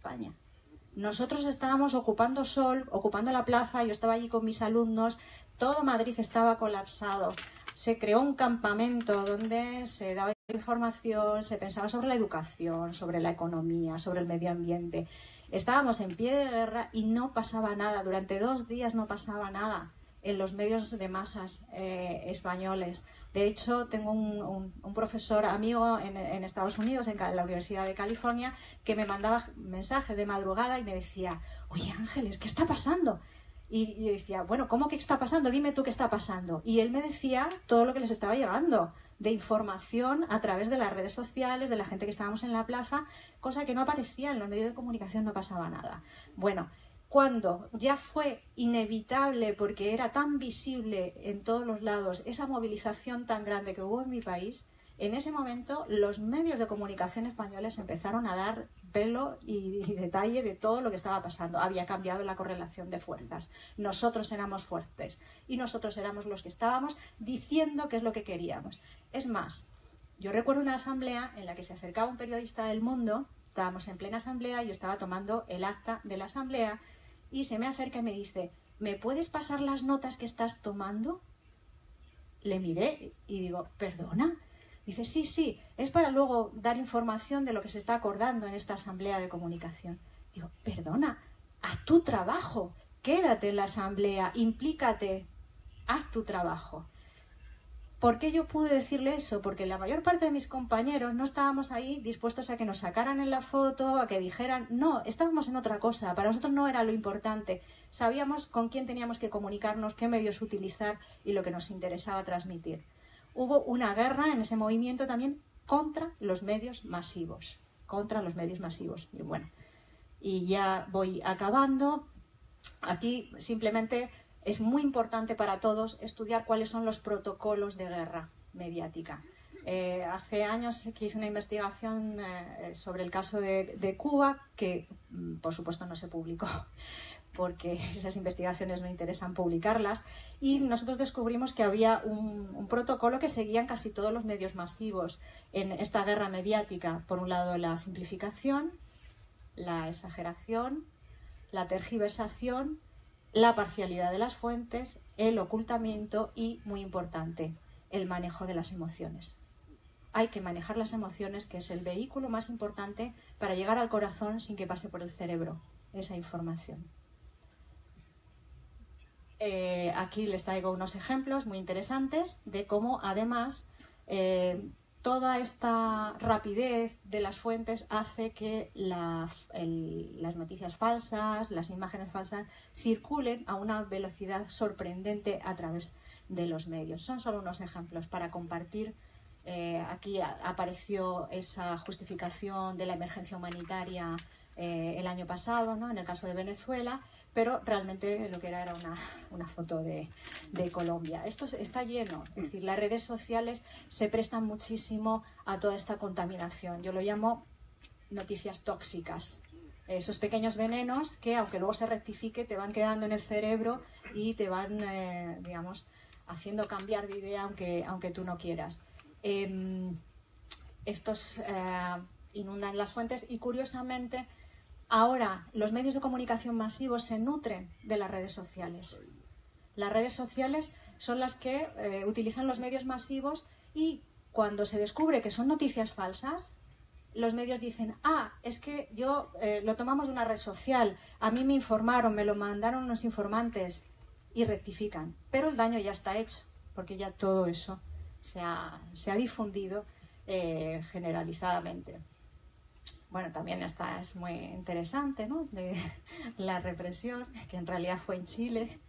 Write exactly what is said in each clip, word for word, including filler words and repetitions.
España. Nosotros estábamos ocupando sol, ocupando la plaza, yo estaba allí con mis alumnos, todo Madrid estaba colapsado. Se creó un campamento donde se daba información, se pensaba sobre la educación, sobre la economía, sobre el medio ambiente. Estábamos en pie de guerra y no pasaba nada, durante dos días no pasaba nada en los medios de masas eh, españoles. De hecho, tengo un, un, un profesor amigo en, en Estados Unidos, en la Universidad de California, que me mandaba mensajes de madrugada y me decía, oye Ángeles, ¿qué está pasando? Y yo decía, bueno, ¿cómo que está pasando? Dime tú qué está pasando. Y él me decía todo lo que les estaba llegando de información a través de las redes sociales, de la gente que estábamos en la plaza, cosa que no aparecía en los medios de comunicación, no pasaba nada. Bueno, cuando ya fue inevitable, porque era tan visible en todos los lados, esa movilización tan grande que hubo en mi país, en ese momento los medios de comunicación españoles empezaron a dar pelo y, y detalle de todo lo que estaba pasando. Había cambiado la correlación de fuerzas. Nosotros éramos fuertes y nosotros éramos los que estábamos diciendo qué es lo que queríamos. Es más, yo recuerdo una asamblea en la que se acercaba un periodista del Mundo, estábamos en plena asamblea, yo estaba tomando el acta de la asamblea y se me acerca y me dice, ¿me puedes pasar las notas que estás tomando? Le miré y digo, ¿perdona? Dice, sí, sí, es para luego dar información de lo que se está acordando en esta asamblea de comunicación. Digo, perdona, haz tu trabajo, quédate en la asamblea, implícate, haz tu trabajo. ¿Por qué yo pude decirle eso? Porque la mayor parte de mis compañeros no estábamos ahí dispuestos a que nos sacaran en la foto, a que dijeran, no, estábamos en otra cosa, para nosotros no era lo importante. Sabíamos con quién teníamos que comunicarnos, qué medios utilizar y lo que nos interesaba transmitir. Hubo una guerra en ese movimiento también contra los medios masivos, contra los medios masivos. Y bueno, y ya voy acabando. Aquí simplemente es muy importante para todos estudiar cuáles son los protocolos de guerra mediática. Eh, hace años que hice una investigación eh, sobre el caso de, de Cuba, que por supuesto no se publicó, porque esas investigaciones no interesan publicarlas, y nosotros descubrimos que había un, un protocolo que seguían casi todos los medios masivos en esta guerra mediática. Por un lado, la simplificación, la exageración, la tergiversación, la parcialidad de las fuentes, el ocultamiento y, muy importante, el manejo de las emociones. Hay que manejar las emociones, que es el vehículo más importante para llegar al corazón sin que pase por el cerebro esa información. Eh, aquí les traigo unos ejemplos muy interesantes de cómo, además, eh, toda esta rapidez de las fuentes hace que la, el, las noticias falsas, las imágenes falsas, circulen a una velocidad sorprendente a través de los medios. Son solo unos ejemplos para compartir. Eh, aquí a, apareció esa justificación de la emergencia humanitaria eh, el año pasado, ¿no? En el caso de Venezuela, pero realmente lo que era era una, una foto de, de Colombia. Esto está lleno, es decir, las redes sociales se prestan muchísimo a toda esta contaminación. Yo lo llamo noticias tóxicas. Esos pequeños venenos que, aunque luego se rectifique, te van quedando en el cerebro y te van, eh, digamos, haciendo cambiar de idea aunque, aunque tú no quieras. Eh, estos eh, inundan las fuentes y, curiosamente, ahora los medios de comunicación masivos se nutren de las redes sociales. Las redes sociales son las que eh, utilizan los medios masivos y cuando se descubre que son noticias falsas, los medios dicen, ah, es que yo eh, lo tomamos de una red social, a mí me informaron, me lo mandaron unos informantes, y rectifican. Pero el daño ya está hecho, porque ya todo eso se ha, se ha difundido eh, generalizadamente. Bueno, también esta es muy interesante, ¿no? De la represión, que en realidad fue en Chile.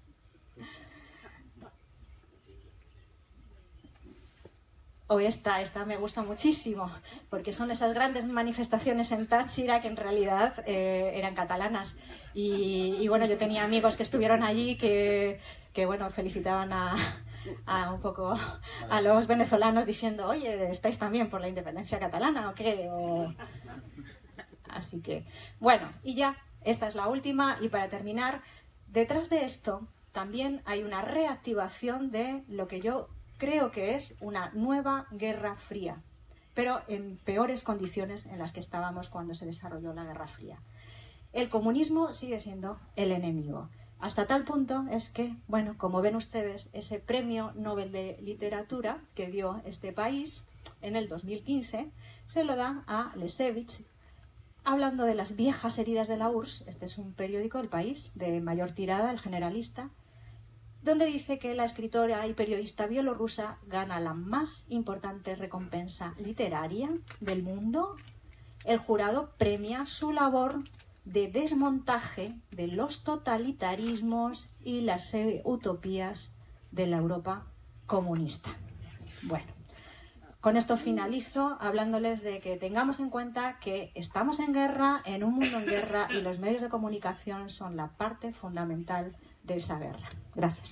O esta, esta me gusta muchísimo, porque son esas grandes manifestaciones en Táchira que en realidad eh, eran catalanas. Y, y bueno, yo tenía amigos que estuvieron allí que, que bueno, felicitaban a, a un poco a los venezolanos diciendo, oye, ¿estáis también por la independencia catalana o qué? O... Así que, bueno, y ya, esta es la última. Y para terminar, detrás de esto también hay una reactivación de lo que yo creo que es una nueva Guerra Fría, pero en peores condiciones en las que estábamos cuando se desarrolló la Guerra Fría. el comunismo sigue siendo el enemigo. Hasta tal punto es que, bueno, como ven ustedes, ese premio Nobel de Literatura que dio este país en el dos mil quince se lo da a Lesevich, hablando de las viejas heridas de la U R S S. Este es un periódico, El País, de mayor tirada, El Generalista, donde dice que la escritora y periodista bielorrusa gana la más importante recompensa literaria del mundo. El jurado premia su labor de desmontaje de los totalitarismos y las utopías de la Europa comunista. Bueno, con esto finalizo hablándoles de que tengamos en cuenta que estamos en guerra, en un mundo en guerra, y los medios de comunicación son la parte fundamental de esa guerra. Gracias.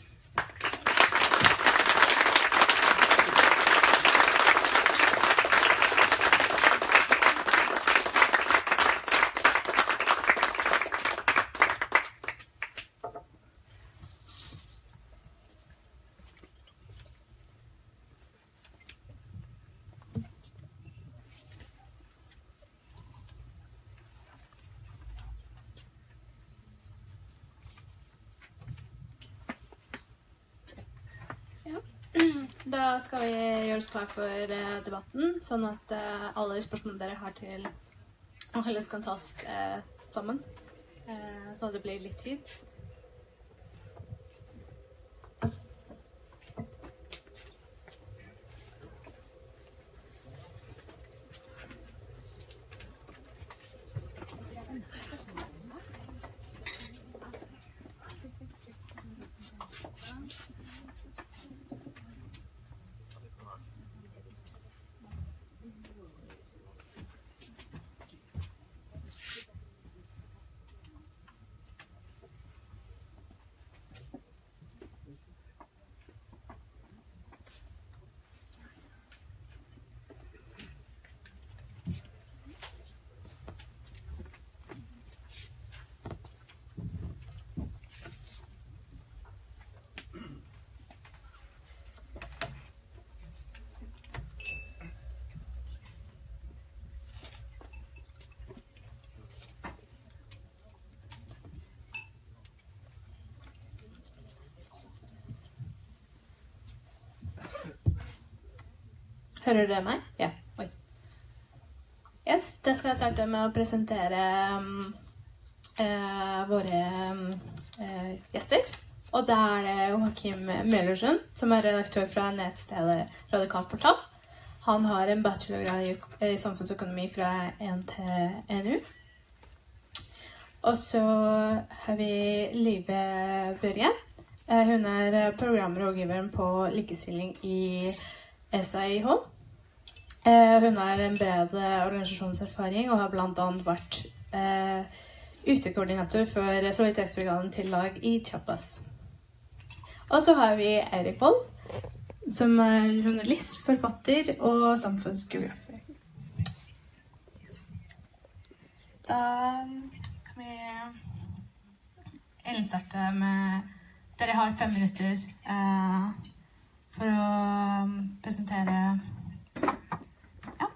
Da skal vi gjøre oss klar for uh, debatten, sånn at uh, alle de spørsmålene dere har til Angels kan tas uh, sammen, uh, sånn at det blir litt tid. Hører dere meg? Ja. Oi. Yes, da skal jeg starte med å presentere um, uh, våre um, uh, gjester. Og det er det Joachim Møllersen, som er redaktør fra nettstedet Radikal Portal. Han har en bachelorgrad i, i samfunnsøkonomi fra N T N U. Og så har vi Live Børje. Uh, hun er programrådgiveren på likestilling i S A I H. Uh, hun har en bred organisasjonserfaring og har blant annet vært uh, utekoordinator for solidaritetsbrigaden til lag i Chiapas. Og så har vi Eirik Wold, som er journalist, forfatter og samfunnsgeografer. Yes. Da kan vi Ellen starte med dere har fem minutter uh, for å presentere. Ja.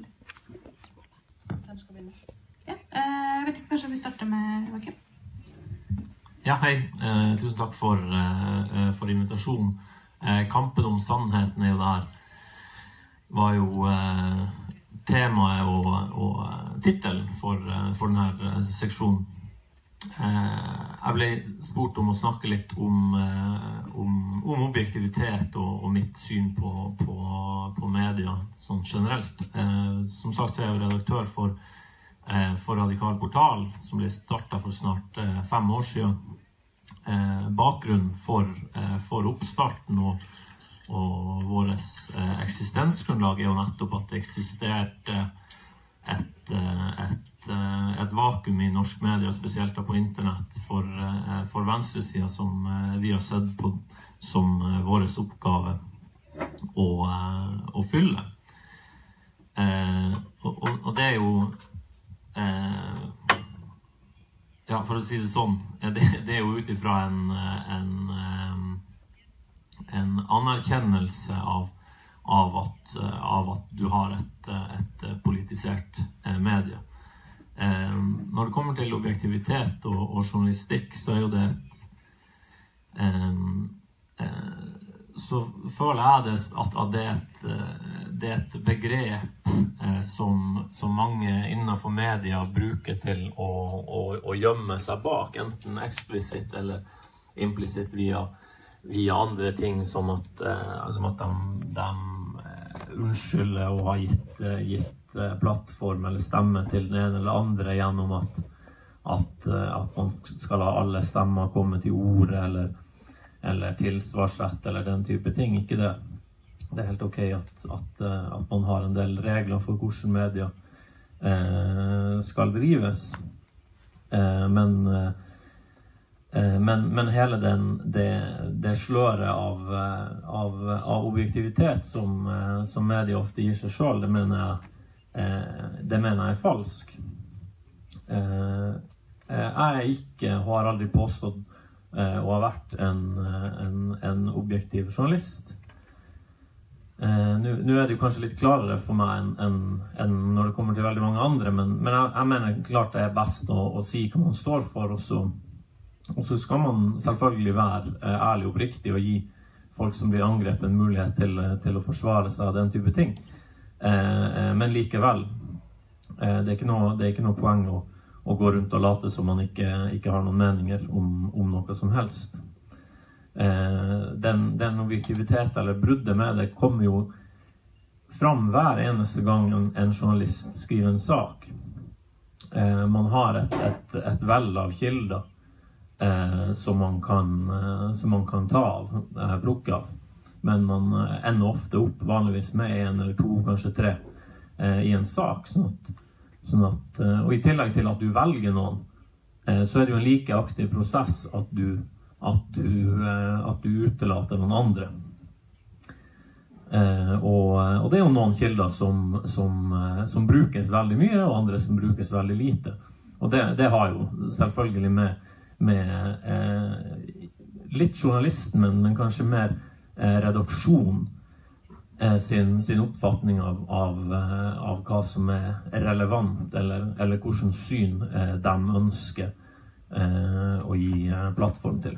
Hvem skal begynne? Ja, jeg vet ikke, kanskje vi starter med Joachim? Ja, hei. Eh, tusen takk for, eh, for invitasjonen. Eh, kampen om sannheten er jo der. Var jo eh, temaet og, og tittelen for, for denne seksjonen. Eh, jeg ble spurt om å snakke litt om, eh, om, om objektivitet og, og mitt syn på, på, på media sånn generelt. Eh, som sagt så er jeg redaktør for eh, for Radikal Portal, som ble startet for snart eh, fem år siden. Eh, bakgrunnen for, eh, for oppstarten og, og våres eh, eksistensgrunnlag er jo nettopp at det eksisterte et, et, et vakuum i norsk media, spesielt på internett, for, for venstresiden som vi har sett på som våres oppgave å, å fylle. Eh, og, og det er jo eh, ja, for å si det sånn, det, det er jo utifra en, en, en anerkjennelse av, av, at, av at du har et, et politisert medie. eh, når det kommer til objektivitet og, og journalistikk, så er jo det et, eh, eh, så føler jeg det at, at det, er et, det er et begrep eh, som, som mange innenfor media bruker til å, å, å gjemme seg bak, enten eksplisitt eller implisitt via, via andre ting, som at, eh, som at de, de eh, unnskylder å ha gitt, eh, gitt eh, plattform eller stemme til den ene eller andre gjennom at, at, eh, at man skal ha alle stemmer komme til ord, eller eller tilsvarsrett, eller den type ting. Ikke det. Det er helt ok at, at, at man har en del regler for hvordan media eh, skal drives. Eh, men, eh, men, men hele den, det, det sløret av, av, av objektivitet som, som media ofte gir seg selv, det mener jeg, eh, det mener jeg er falsk. Eh, jeg er ikke, har aldri påstått og har vært en, en, en objektiv journalist. Eh, Nå er det jo kanskje litt klarere for meg enn en, en når det kommer til veldig mange andre, men, men jeg, jeg mener klart det er best å, å si hva man står for, og så, og så skal man selvfølgelig være eh, ærlig og oppriktig og gi folk som blir angrepet en mulighet til, til å forsvare seg av den type ting. Eh, men likevel, eh, det er ikke noe, det er ikke noe poeng å og gå rundt og late som man ikke, ikke har noen meninger om, om noe som helst. Eh, den, den objektivitet eller bruddet med det kommer jo fram hver eneste gang en, en journalist skriver en sak. Eh, man har et, et, et vell av kilder eh, som, man kan, eh, som man kan ta av, eh, plukke av. Men man ender ofte opp vanligvis med en eller to, kanskje tre, eh, i en sak. Sånn at Sånn at, og i tillegg til at du velger noen, så er det jo en like aktiv prosess at du, at du, at du utelater noen andre. Og, og det er jo noen kilder som, som, som brukes veldig mye, og andre som brukes veldig lite. Og det, det har jo selvfølgelig med, med eh, litt journalisten, men, men kanskje mer eh, redaksjon, Sin, sin oppfatning av, av, av hva som er relevant, eller, eller hvordan syn eh, de ønsker eh, å gi eh, plattform til.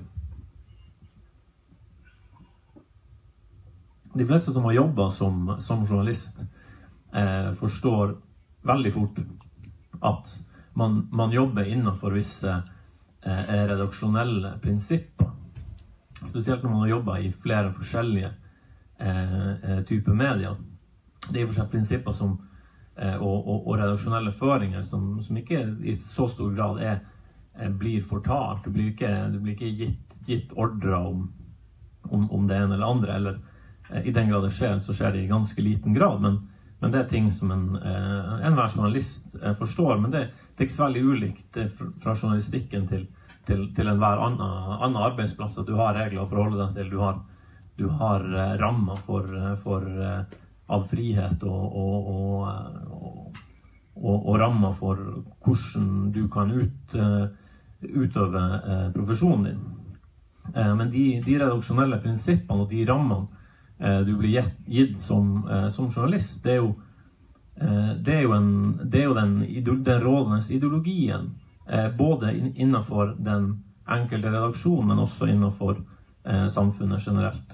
De fleste som har jobbet som, som journalist eh, forstår veldig fort at man, man jobber innenfor visse eh, redaksjonelle prinsipper. Spesielt når man har jobbet i flere forskjellige Eh, type media. Det er for seg prinsipper som, eh, og, og, og redaksjonelle føringer som, som ikke i så stor grad er, eh, blir fortalt. Du blir ikke, du blir ikke gitt, gitt ordre om, om, om det ene eller andre, eller eh, i den grad det skjer, så skjer det i ganske liten grad, men, men det er ting som en, eh, enhver journalist eh, forstår, men det, det er ikke så veldig ulikt eh, fra, fra journalistikken til, til, til enhver annen, annen arbeidsplass, at du har regler å forholde deg til, du har Du har uh, rammer for, for uh, av frihet og, og, og, og, og rammer for hvordan du kan ut, uh, utøve uh, profesjonen din. Uh, men de, de redaksjonelle prinsippene og de rammene uh, du blir gitt, gitt som, uh, som journalist, det er jo, uh, det er jo, en, det er jo den, den rådende ideologien, uh, både innenfor den enkelte redaksjonen, men også innenfor Eh, samfunnet generelt.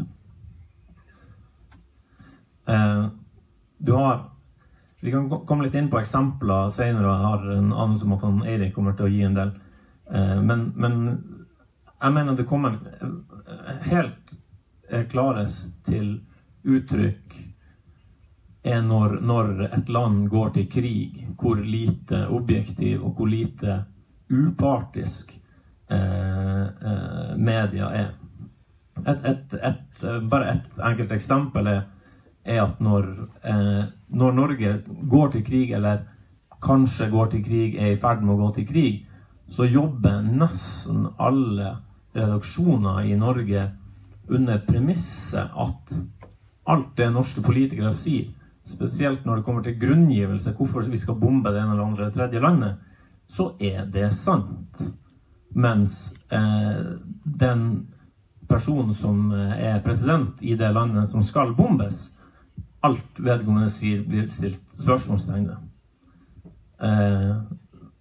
Eh, du har, vi kan komme litt inn på eksempler senere, og jeg har en anelse om at han Eirik kommer til å gi en del. Eh, men, men jeg mener det kommer helt eh, klarest til uttrykk er når, når et land går til krig, hvor lite objektiv og hvor lite upartisk eh, eh, media er. Et, et, et, bare et enkelt eksempel er, er at når, eh, når Norge går til krig, eller kanskje går til krig, er i ferd med å gå til krig, så jobber nesten alle redaksjoner i Norge under premisset at alt det norske politikere sier, spesielt når det kommer til grunngivelse, hvorfor vi skal bombe det ene eller andre tredje landet, så er det sant. Mens eh, den personen som er president i det landet som skal bombes, alt vedkommende sier blir stilt spørsmålstegn. Eh,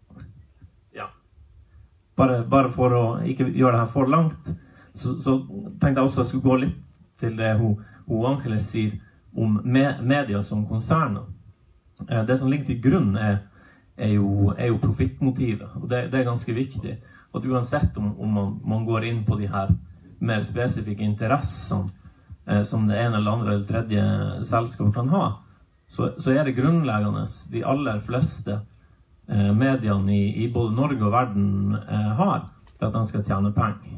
bare, bare for å ikke gjøre det her for langt, så, så tenkte jeg også at jeg skulle gå litt til det hun, hun Angeles sier om me, media som konserner. Eh, det som ligger til grunn er, er, jo, er jo profittmotivet, og det, det er ganske viktig. At uansett om, om man, man går inn på de her mer spesifikke interessene eh, som det ene eller andre eller tredje selskap kan ha, så, så er det grunnleggende de aller fleste eh, mediene i, i både Norge og verden eh, har for at de skal tjene penger.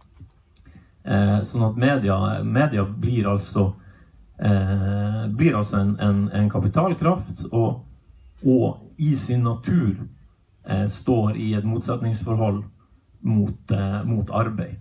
Eh, sånn at media, media blir altså, eh, blir altså en, en, en kapitalkraft, og, og i sin natur eh, står i et motsetningsforhold mot, eh, mot arbeid.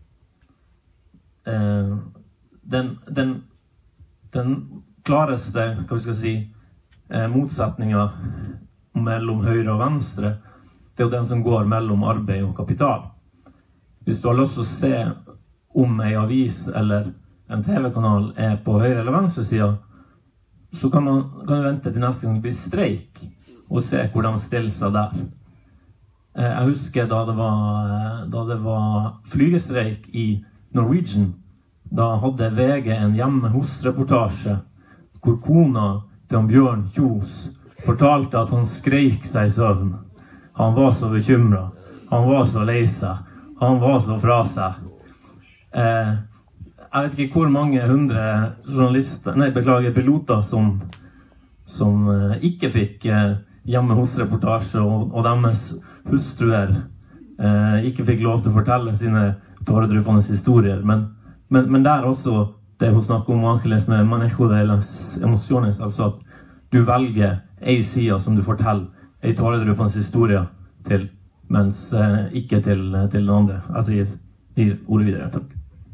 Eh, den, den, den klareste, hva vi skal si, eh, motsetningen mellom høyre og venstre, det er jo den som går mellom arbeid og kapital. Hvis du har lyst til å se om en avis eller en T V-kanal er på høyre eller venstre siden, så kan man kan du vente til neste gang det blir streik og se hvor de stiller seg der. Jeg husker da det var, da det var flygestreik i Norwegian, da hadde V G en hjemme hos-reportasje hvor kona til Bjørn Kjos fortalte at han skreik seg i søvn. Han var så bekymret, han var så lei seg, han var så fra seg. Eh, jeg vet ikke hvor mange hundre journalister, nei, beklager, piloter som, som eh, ikke fikk eh, hjemme hos-reportasje, og, og deres hustruer eh, ikke fikk lov til å fortelle sine tåredryppende historier. Men, men, men der også, det hun snakker om Angeles med manejo de las emociones, altså at du velger en side som du forteller en tåredryppende historie til, mens eh, ikke til, til den andre. Jeg sier, gir ordet videre, takk.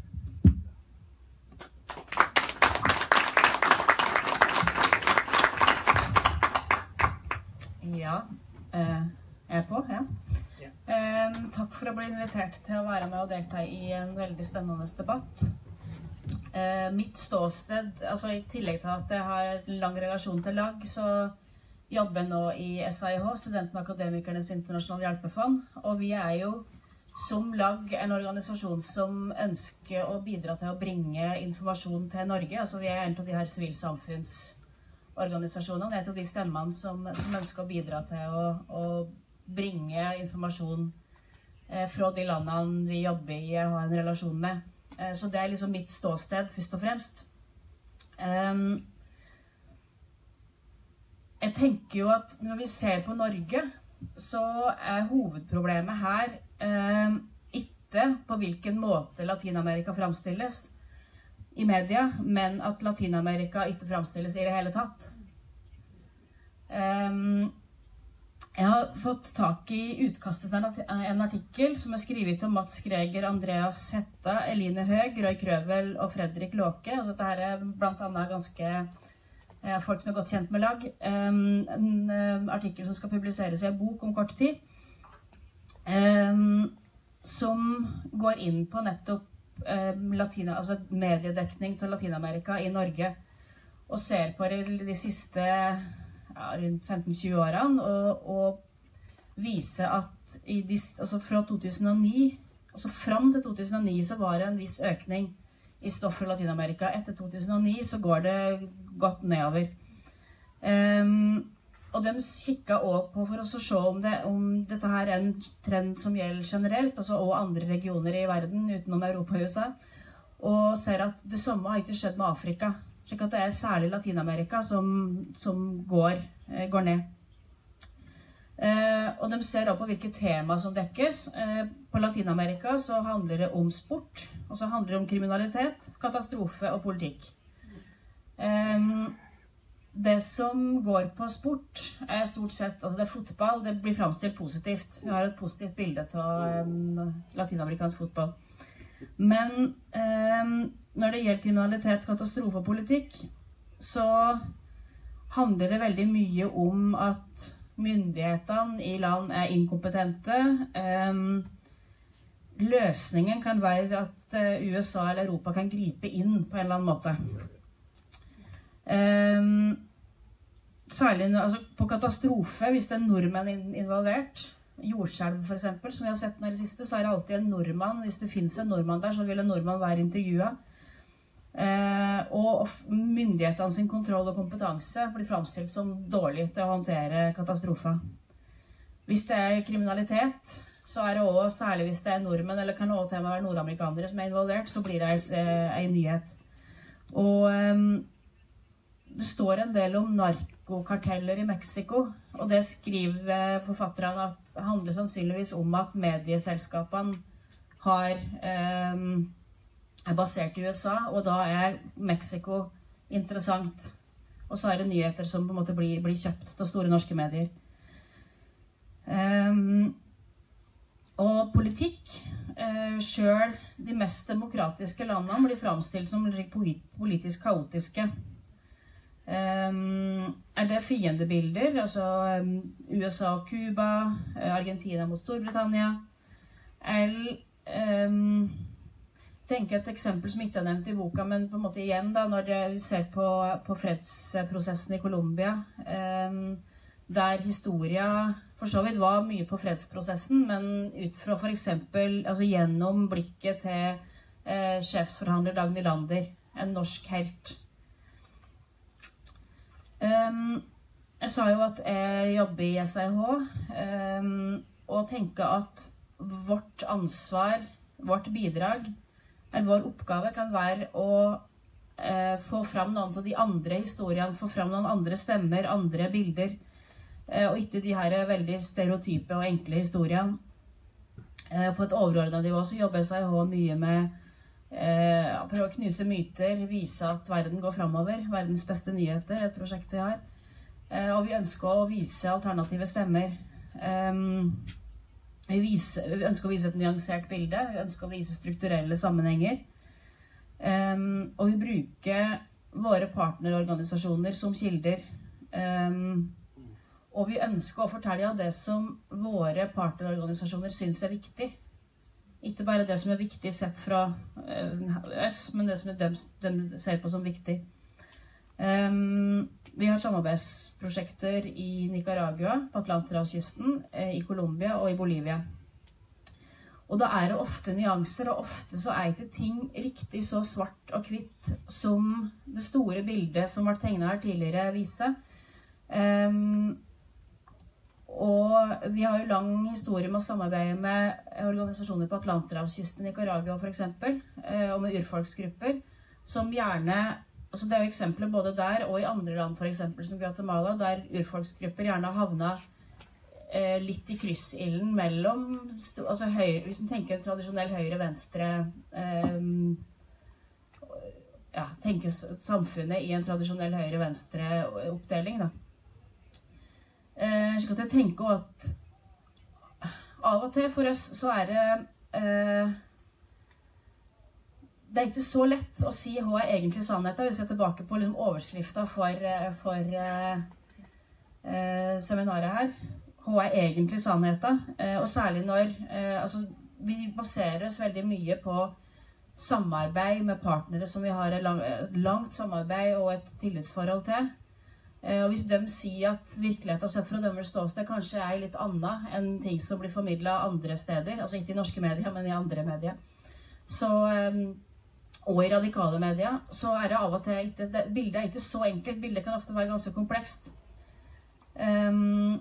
Ja, eh, jeg er på, ja. Eh, takk for å bli invitert til å være med og delta i en veldig spennende debatt. Eh, mitt ståsted, altså i tillegg til at jeg har en lang relasjon til lag, så jobber jeg nå i S I H, Studenten Akademikernes Internasjonale Hjelpefond, og vi er jo som lag en organisasjon som ønsker å bidra til å bringe informasjon til Norge. Altså vi er en av de her sivilsamfunnsorganisasjonene, en av de stemmene som, som ønsker å bidra til å, å bringe informasjon eh, fra de landene vi jobber i og har en relasjon med. Eh, så det er liksom mitt ståsted, først og fremst. Um, jeg tenker jo at når vi ser på Norge, så er hovedproblemet her eh, ikke på hvilken måte Latinamerika framstilles i media, men at Latinamerika ikke framstilles i det hele tatt. Um, jeg har fått tak i utkastet til en artikkel som er skrevet om Mats Greger, Andreas Hetta, Eline Høg, Roy Krøvel og Fredrik Låke. Og dette her er blant annet ganske eh, folk som er godt kjent med lag. Um, en uh, artikkel som skal publiseres i en bok om kort tid, um, som går inn på nettopp um, Latina, altså mediedekning til Latinamerika i Norge, og ser på de siste ja, rundt femten til tjue årene, og, og vise at i de, altså fra to tusen og ni, altså frem til to tusen og ni så var det en viss økning i stoff fra Latinamerika. Etter to tusen og ni så går det godt nedover. Um, og de kikket også på for oss å se om, det, om dette her er en trend som gjelder generelt, altså også andre regioner i verden utenom Europa og U S A, og ser at det samme har ikke skjedd med Afrika. Slik at det er særlig Latinamerika som, som går, eh, går ned. Eh, og de ser også på hvilke tema som dekkes. Eh, på Latinamerika så handler det om sport, og så handler det om kriminalitet, katastrofe og politikk. Eh, det som går på sport er stort sett, altså det er fotball, det blir fremstilt positivt. Vi har et positivt bilde av eh, latinamerikansk fotball. Men eh, når det gjelder kriminalitet, katastrofe og politikk, så handler det veldig mye om at myndighetene i land er inkompetente. Um, løsningen kan være at uh, U S A eller Europa kan gripe inn på en eller annen måte. Um, særlig altså, på katastrofe, hvis det er nordmenn involvert, jordskjelv for eksempel, som vi har sett nå i det siste, så er det alltid en nordmann. Hvis det finnes en nordmann der, så vil en nordmann være intervjuet. Eh, og myndighetene sin kontroll og kompetanse blir fremstilt som dårlig til å håndtere katastrofer. Hvis det er kriminalitet, så er det også, særlig hvis det er nordmenn, eller kan også til og med være nordamerikanere som er involvert, så blir det en nyhet. Og eh, det står en del om narkokarteller i Mexico, og det skriver forfatterne at det handler sannsynligvis om at medieselskapene har, eh, er basert i U S A, og da er Mexico interessant. Og så er det nyheter som på en måte blir, blir kjøpt av store norske medier. Um, og politikk, uh, selv de mest demokratiske landene blir fremstilt som politisk kaotiske. Um, er det fiendebilder, altså um, U S A og Cuba, Argentina mot Storbritannia, eller um, tenker et eksempel som ikke er nevnt i boka, men på en måte igjen da, når vi ser på, på fredsprosessen i Colombia, um, der historia for så vidt var mye på fredsprosessen, men ut fra for eksempel, altså gjennom blikket til eh, sjefsforhandler Dag Nylander, en norsk helt. Um, jeg sa jo at jeg jobber i S I H, um, og tenker at vårt ansvar, vårt bidrag, eller vår oppgave kan være å eh, få fram noen av de andre historiene, få fram noen andre stemmer, andre bilder, eh, og ikke de her veldig stereotype og enkle historiene. Eh, på et overordnet nivå så jobber S I H mye med eh, å prøve å knuse myter, vise at verden går fremover, verdens beste nyheter, et prosjekt vi har. Eh, og vi ønsker å vise alternative stemmer. Um, Vi, viser, vi ønsker å vise et nyansert bilde, vi ønsker å vise strukturelle sammenhenger. Um, og vi bruker våre partnerorganisasjoner som kilder. Um, og vi ønsker å fortelle av det som våre partnerorganisasjoner synes er viktig. Ikke bare det som er viktig sett fra uh, oss, men det som de, de ser på som viktig. Um, vi har samarbeidsprosjekter i Nicaragua, på Atlanterhavskysten, i Colombia og i Bolivia. Og da er det ofte nyanser, og ofte så er ikke ting riktig så svart og hvitt som det store bildet som ble tegnet her tidligere viser. Um, og vi har jo lang historie med å samarbeide med organisasjoner på Atlanterhavskysten i Nicaragua for eksempel, og med urfolksgrupper, som gjerne Altså det er jo eksempler både der og i andre land, for eksempel som Guatemala, der urfolksgrupper gjerne har havnet eh, litt i kryssilden mellom, altså høyre, hvis man tenker en tradisjonell høyre-venstre, eh, ja, tenker samfunnet i en tradisjonell høyre-venstre oppdeling da. Eh, slik at jeg tenker at av og til for oss så er det eh, Det er ikke så lett å si hva er egentlig sannheten. Vi ser tilbake på liksom overskriften for, for uh, uh, seminaret her. Hva er egentlig sannheten? Uh, og særlig når uh, altså, vi baserer oss veldig mye på samarbeid med partnere som vi har et lang, langt samarbeid og et tillitsforhold til. Uh, og hvis de sier at virkeligheten sett fra deres ståsted kanskje er litt annet enn ting som blir formidlet andre steder, altså ikke i norske medier, men i andre medier, så um, og i radikale medier, så er det av og til ikke, det, bildet er ikke så enkelt, bildet kan ofte være ganske komplekst. Um,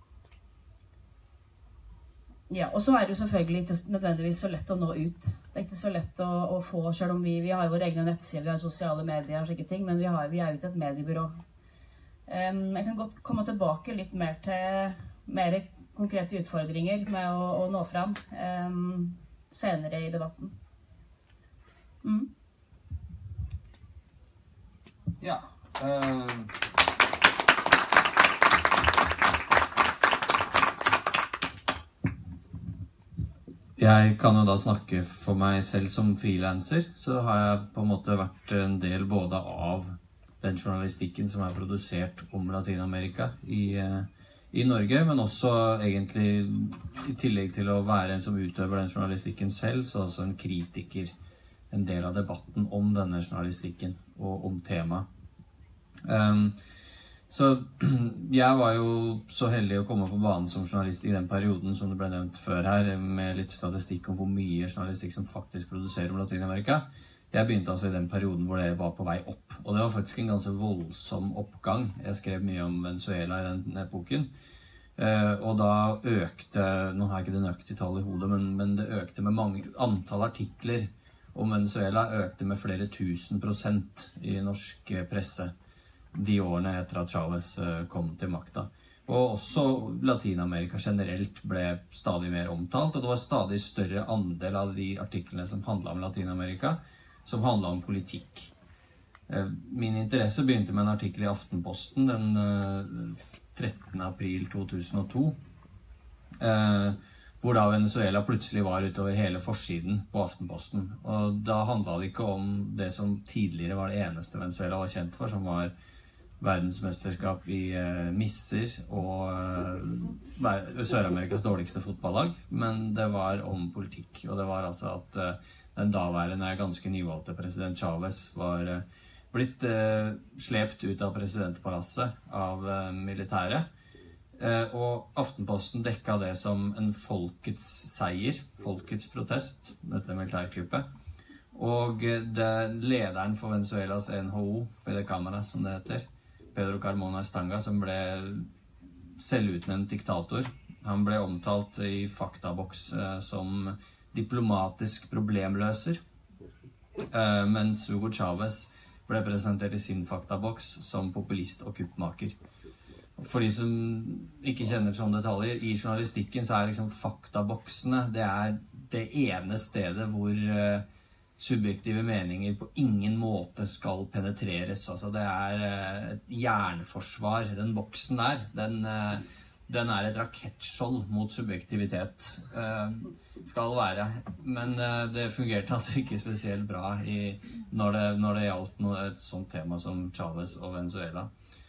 ja, og så er det jo selvfølgelig ikke nødvendigvis så lett å nå ut. Det er ikke så lett å, å få, selv om vi, vi har jo våre egne nettsider, vi har sosiale medier og slike ting, men vi, har, vi er jo ikke et mediebyrå. Um, jeg kan godt komme tilbake litt mer til mer konkrete utfordringer med å, å nå fram um, senere i debatten. Mm. Ja. Uh... Jeg kan jo da snakke for meg selv som freelancer, så har jeg på en måte vært en del både av den journalistikken som er produsert om Latinamerika i, i Norge, men også egentlig i tillegg til å være en som utøver den journalistikken selv, så også en kritiker, en del av debatten om denne journalistikken og om temaet. Um, Så jeg var jo så heldig å komme på banen som journalist i den perioden som det ble nevnt før her, med litt statistikk om hvor mye journalistikk som faktisk produserer om Latinamerika. Jeg begynte altså i den perioden hvor det var på vei opp, og det var faktisk en ganske voldsom oppgang. Jeg skrev mye om Venezuela i den epoken, og da økte, nå har jeg ikke det nøyaktige tallet i hodet, men, men det økte med mange, antall artikler om Venezuela økte med flere tusen prosent i norsk presse de årene etter at Chávez kom til makta. Og også Latinamerika generelt ble stadig mer omtalt, og det var stadig større andel av de artiklene som handlet om Latinamerika, som handlet om politikk. Min interesse begynte med en artikkel i Aftenposten den trettende april to tusen og to, hvor da Venezuela plutselig var utover hele forsiden på Aftenposten. Og da handlet det ikke om det som tidligere var det eneste Venezuela var kjent for, som var verdensmesterskap i uh, misser og uh, Sør-Amerikas dårligste fotballag, men det var om politikk, og det var altså at uh, den daværende ganske nyvalgte president Chávez var uh, blitt uh, slept ut av presidentpalasset av uh, militæret, uh, og Aftenposten dekket det som en folkets seier, folkets protest, dette militærkuppet, og uh, det, lederen for Venezuelas N H O, Fidel Cámara som det heter, Pedro Carmona Estanga, som ble selvutnevnt diktator. Han ble omtalt i faktaboks eh, som diplomatisk problemløser, eh, mens Hugo Chávez ble presentert i sin faktaboks som populist og kuppmaker. For de som ikke kjenner sånne detaljer, i journalistikken så er liksom faktaboksene, det er det ene stedet hvor eh, subjektive meninger på ingen måte skal penetreres. Altså det er et jernforsvar. Den boksen der, den, den er et rakettskjold mot subjektivitet. Skal være. Men det fungerte altså ikke spesielt bra i, når, det, når det gjaldt noe, et sånt tema som Chávez og Venezuela.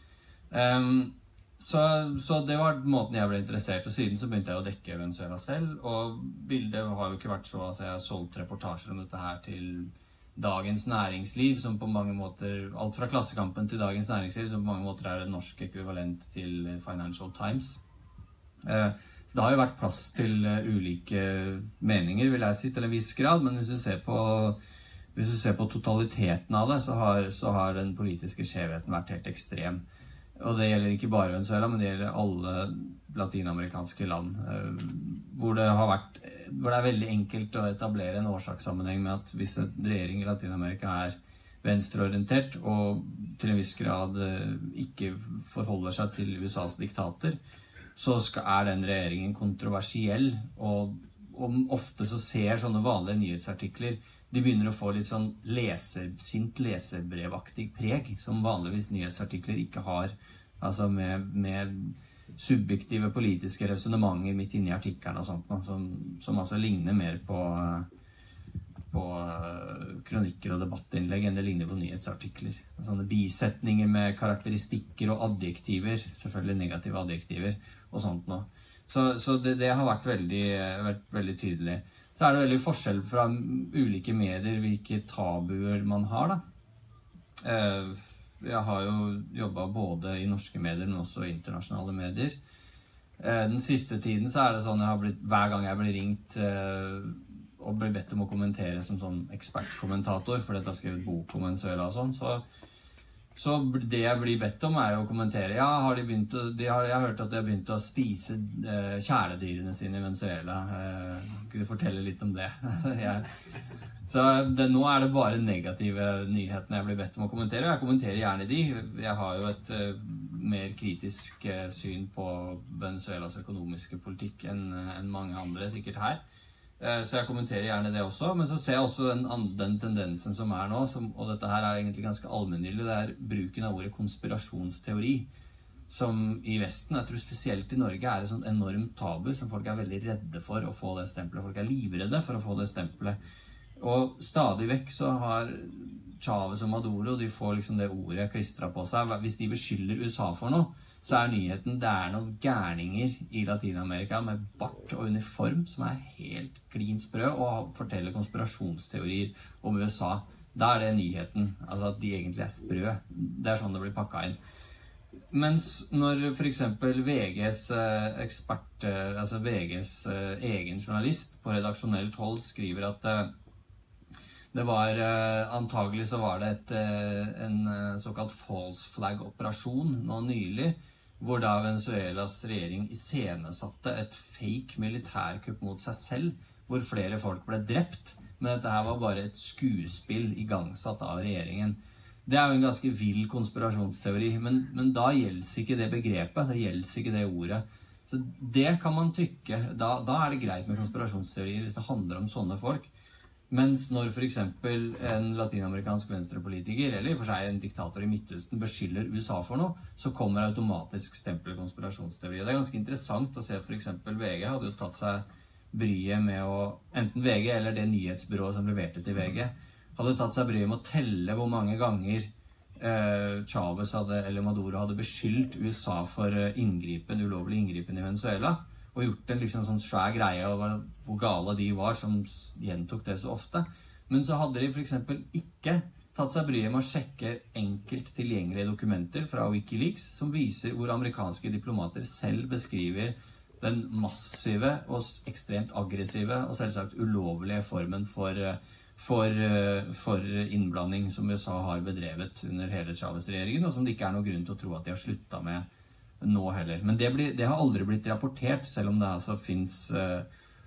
Um, Så, så det var måten jeg ble interessert, og siden så begynte jeg å dekke Venezuela selv, og bildet har jo ikke vært så, altså jeg har solgt reportasjer om dette her til Dagens Næringsliv, som på mange måter, alt fra Klassekampen til Dagens Næringsliv, som på mange måter er det norske ekvivalent til Financial Times. Eh, så det har jo vært plass til uh, ulike meninger, vil jeg si, til en viss grad, men hvis du ser på, hvis du ser på totaliteten av det, så har, så har den politiske skjevheten vært helt ekstrem. Og det gjelder ikke bare Venezuela, men det gjelder alle latinamerikanske land, hvor det har vært, hvor det er veldig enkelt å etablere en årsakssammenheng med at hvis en regjering i Latinamerika er venstreorientert og til en viss grad ikke forholder seg til U S A's diktater, så skal, er den regjeringen kontroversiell, og, og ofte så ser sånne vanlige nyhetsartikler, de begynner å få litt sånn leser, sint leserbrevaktig preg, som vanligvis nyhetsartikler ikke har, altså med, med subjektive politiske resonementer midt inne i artikkerne og sånt, som, som altså ligner mer på, på kronikker og debattinnlegg enn det ligner på nyhetsartikler. Sånne bisetninger med karakteristikker og adjektiver, selvfølgelig negative adjektiver og sånt nå. Så, så det, det har vært veldig, vært veldig tydelig. Så er det veldig forskjell fra ulike medier, hvilke tabuer man har da. Jeg har jo jobbet både i norske medier, men også i internasjonale medier. Den siste tiden så er det sånn, jeg har blitt, hver gang jeg blir ringt og blir bedt om å kommentere som sånn ekspertkommentator, fordi jeg har skrevet bok om Venezuela og sånn, så Så det jeg blir bedt om er jo å kommentere. Ja, har de begynt å, de har, jeg har hørt at de har begynt å spise eh, kjæledyrene sine i Venezuela. Eh, kan du fortelle litt om det? jeg, så det, nå er det bare negative nyhetene jeg blir bedt om å kommentere. Jeg kommenterer gjerne de. Jeg har jo et eh, mer kritisk eh, syn på Venezuelas økonomiske politikk enn en mange andre sikkert her. Så jeg kommenterer gjerne det også, men så ser jeg også den, den tendensen som er nå, som, og dette her er egentlig ganske allmenngyldig, det er bruken av ordet konspirasjonsteori, som i Vesten, jeg tror spesielt i Norge, er et sånt enormt tabu, som folk er veldig redde for å få det stempelet. Folk er livredde for å få det stempelet. Og stadig vekk så har Chávez og Maduro, de får liksom det ordet klistret på seg. Hvis de beskylder U S A for noe, så er nyheten, det er noen gærninger i Latinamerika med bart og uniform som er helt klinsprø og forteller konspirasjonsteorier om U S A. Da er det nyheten, altså at de egentlig er sprø. Det er sånn det blir pakket inn. Mens når for eksempel V G's eh, ekspert, eh, altså V G's eh, egen journalist på redaksjonelt hold skriver at eh, det var, eh, antagelig så var det et, eh, en eh, såkalt false flag-operasjon nå nylig, hvor da Venezuelas regjering iscenesatte et fake militærkupp mot seg selv, hvor flere folk ble drept, men dette her var bare et skuespill igangsatt av regjeringen. Det er jo en ganske vill konspirasjonsteori, men, men da gjelder ikke det begrepet, det gjelder ikke det ordet. Så det kan man trykke, da, da er det greit med konspirasjonsteorier hvis det handler om sånne folk. Mens når for eksempel en latinamerikansk venstrepolitiker, eller for seg en diktator i Midtøsten, beskylder U S A for noe, så kommer automatisk stempel konspirasjonsteori. Det er ganske interessant å se for eksempel V G hadde jo tatt seg bryet med å, enten V G eller det nyhetsbyrået som leverte til V G, hadde tatt seg bryet med å telle hvor mange ganger eh, Chavez hadde, eller Maduro hadde beskyldt U S A for inngripen, ulovlig inngripen i Venezuela, og gjort en liksom sånn svær greie over hvor gale de var som gjentok det så ofte. Men så hadde de for eksempel ikke tatt seg bryet med å sjekke enkelt tilgjengelige dokumenter fra Wikileaks, som viser hvor amerikanske diplomater selv beskriver den massive og ekstremt aggressive og selvsagt ulovlige formen for, for, for innblanding som U S A har bedrevet under hele Chavez-regjeringen, og som det ikke er noen grunn til å tro at de har sluttet med nå heller. Men det, blir, det har aldri blitt rapportert, selv om det altså finnes uh,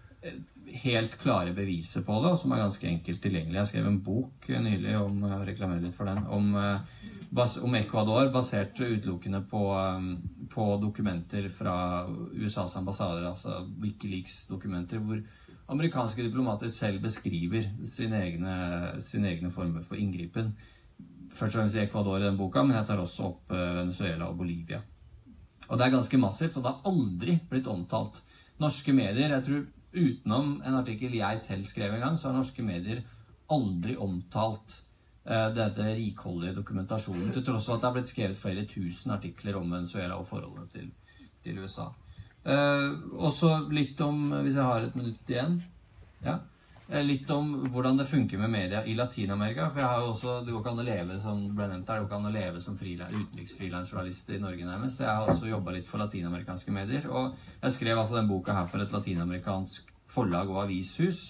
helt klare beviser på det, og som er ganske enkelt tilgjengelig. Jeg skrev en bok nylig om, uh, reklamerer litt for den, om, uh, bas, om Ecuador, basert utelukkende på, um, på dokumenter fra U S A's ambassader, altså Wikileaks-dokumenter, hvor amerikanske diplomater selv beskriver sine egne, sine egne former for inngripen. Først og fremst i Ecuador i den boka, men jeg tar også opp uh, Venezuela og Bolivia. Og det er ganske massivt, og det har aldri blitt omtalt. Norske medier, jeg tror utenom en artikkel jeg selv skrev en gang, så har norske medier aldri omtalt uh, dette rikholdige dokumentasjonen, til tross for at det har blitt skrevet flere tusen artikler om Venezuela og forholdet til, til U S A. Uh, også litt om, hvis jeg har et minutt igjen, ja, litt om hvordan det funker med media i Latinamerika, for jeg har jo også, det går ikke an å leve som ble nevnt her, det går ikke an å leve som utenriksfrilansjournalist i Norge nærmest, så jeg har også jobbet litt for latinamerikanske medier, og jeg skrev altså den boka her for et latinamerikansk forlag og avishus,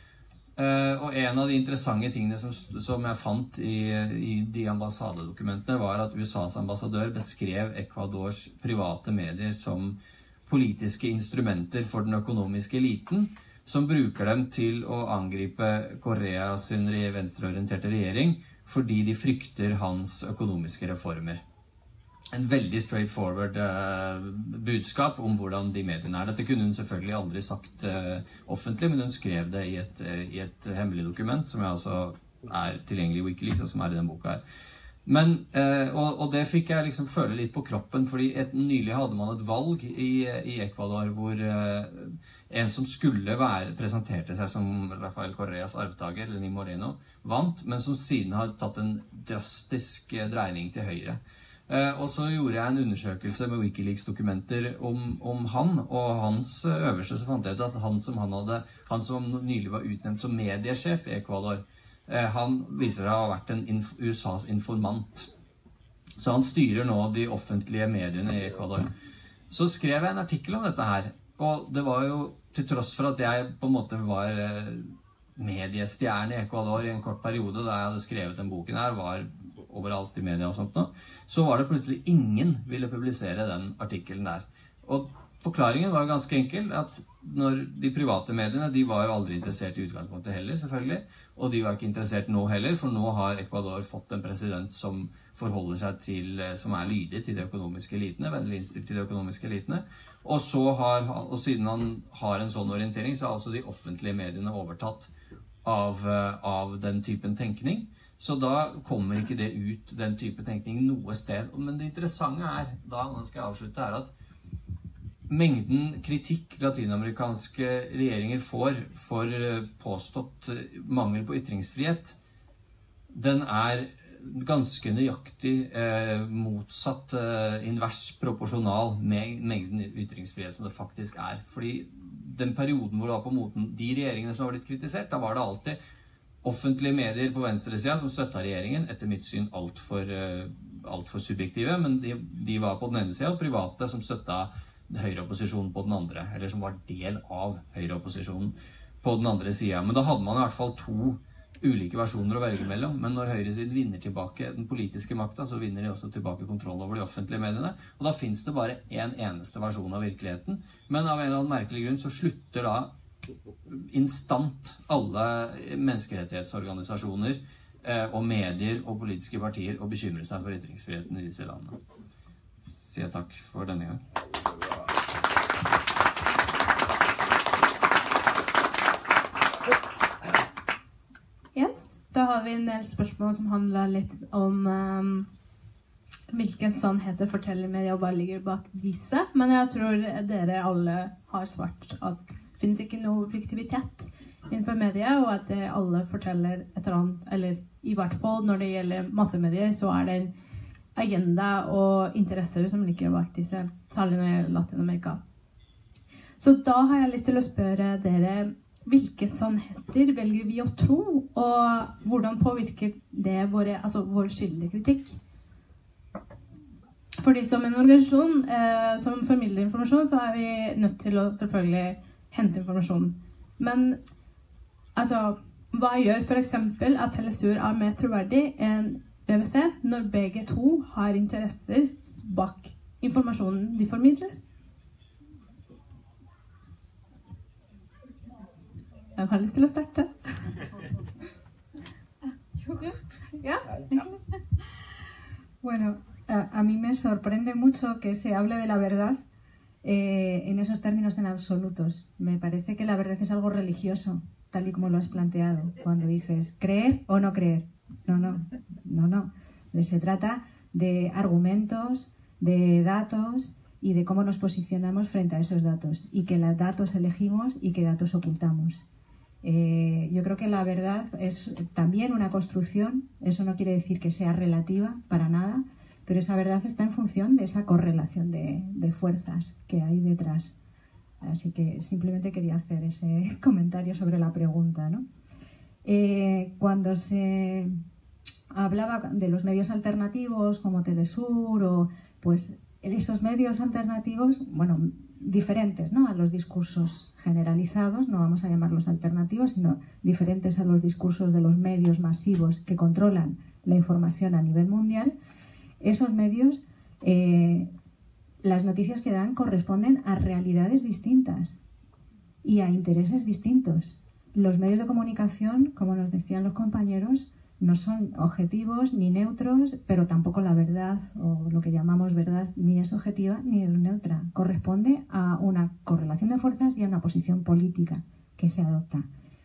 uh, og en av de interessante tingene som, som jeg fant i, i de ambassadedokumentene var at U S A's ambassadør beskrev Ecuadors private medier som politiske instrumenter for den økonomiske eliten, som bruker dem til å angripe Correa sin venstreorienterte regjering fordi de frykter hans økonomiske reformer. En veldig straightforward uh, budskap om hvordan de mediene er. Dette kunne hun selvfølgelig aldri sagt uh, offentlig, men hun skrev det i et, uh, i et hemmelig dokument, som jeg altså er tilgjengelig i Wikileaks, og som er i den boka her. Men, uh, og, og det fikk jeg liksom føle litt på kroppen, fordi et, nylig hadde man et valg i, i Ecuador, hvor uh, en som skulle være, presenterte seg som Rafael Correas arvtaker, Lenín Moreno, vant, men som siden har tatt en drastisk dreining til høyre. Eh, og så gjorde jeg en undersøkelse med Wikileaks-dokumenter om, om han, og hans øverste, så fant jeg ut at han som, han hadde, han som nylig var utnevnt som mediesjef i Ecuador, eh, han viser seg å ha vært en inf U S A's informant. Så han styrer nå de offentlige mediene i Ecuador. Så skrev jeg en artikkel om dette her, og det var jo til tross for at jeg på en måte var mediestjerne i Ecuador i en kort periode da jeg hadde skrevet den boken her, var overalt i media og sånt nå, så var det plutselig ingen ville publisere den artikkelen der. Og forklaringen var ganske enkel, at når de private mediene, de var jo aldri interessert i utgangspunktet heller, selvfølgelig, og de var ikke interessert nå heller, for nå har Ecuador fått en president som forholder seg til, som er lydig til de økonomiske elitene, vennlig innstilt til de økonomiske elitene, og, så har, og siden han har en sånn orientering, så har også de offentlige mediene overtatt av, av den typen tenkning. Så da kommer ikke det ut, den type tenkning, noe sted. Men det interessante er, da nå skal jeg avslutte, er at mengden kritikk latinamerikanske regjeringer får for påstått mangel på ytringsfrihet, den er ganske nøyaktig eh, motsatt eh, invers proporsjonal med mengden ytringsfrihet som det faktisk er. Fordi den perioden hvor det var på moten, de regjeringene som har blitt kritisert, da var det alltid offentlige medier på venstresida som støtta regjeringen, etter mitt syn alt for, alt for subjektive, men de, de var på den ene siden, og private som støttet høyreopposisjonen på den andre, eller som var del av høyreopposisjonen på den andre siden. Men da hadde man i hvert fall to ulike versjoner å velge mellom, men når høyresiden vinner tilbake den politiske makta, så vinner de også tilbake kontroll over de offentlige mediene, og da finnes det bare en eneste versjon av virkeligheten. Men av en eller annen merkelig grunn så slutter da instant alle menneskerettighetsorganisasjoner eh, og medier og politiske partier å bekymre seg for ytringsfriheten i disse landene. Sier jeg takk for denne gang. Yes, da har vi en del spørsmål som handler litt om um, hvilke sannheter forteller media og hva ligger bak disse. Men jeg tror dere alle har svart at det finnes ikke noe objektivitet innenfor media, og at alle forteller et eller annet, eller i hvert fall når det gjelder massemedier, så er det en agenda og interesser som ligger bak disse, særlig når det gjelder Latinamerika. Så da har jeg lyst til å spørre dere, hvilke sannheter velger vi å tro, og hvordan påvirker det våre, altså vår kildekritikk? Fordi som en organisasjon eh, som formidler informasjon, så er vi nødt til å selvfølgelig hente informasjon. Men altså, hva gjør for eksempel at Telesur er mer troverdig enn B B C når begge to har interesser bak informasjonen de formidler? Jeg har lyst til å starte. ¿Ya? Bueno, a, a mí me sorprende mucho que se hable de la verdad eh, en esos términos tan absolutos. Me parece que la verdad es algo religioso, tal y como lo has planteado, cuando dices creer o no creer. No, no, no, no. Se trata de argumentos, de datos y de cómo nos posicionamos frente a esos datos, y qué datos elegimos y qué datos ocultamos. Eh, yo creo que la verdad es también una construcción, eso no quiere decir que sea relativa para nada, pero esa verdad está en función de esa correlación de, de fuerzas que hay detrás. Así que simplemente quería hacer ese comentario sobre la pregunta, ¿no? Eh, cuando se hablaba de los medios alternativos como Telesur, o pues esos medios alternativos, bueno, diferentes, ¿no?, a los discursos generalizados, no vamos a llamarlos alternativos, sino diferentes a los discursos de los medios masivos que controlan la información a nivel mundial. Esos medios, eh, las noticias que dan corresponden a realidades distintas y a intereses distintos. Los medios de comunicación, como nos decían los compañeros, no son objetivos ni neutros, pero tampoco la verdad, o lo que llamamos verdad, ni es objetiva ni es neutra. Corresponde a una correlación de fuerzas y a una posición política que se adopta.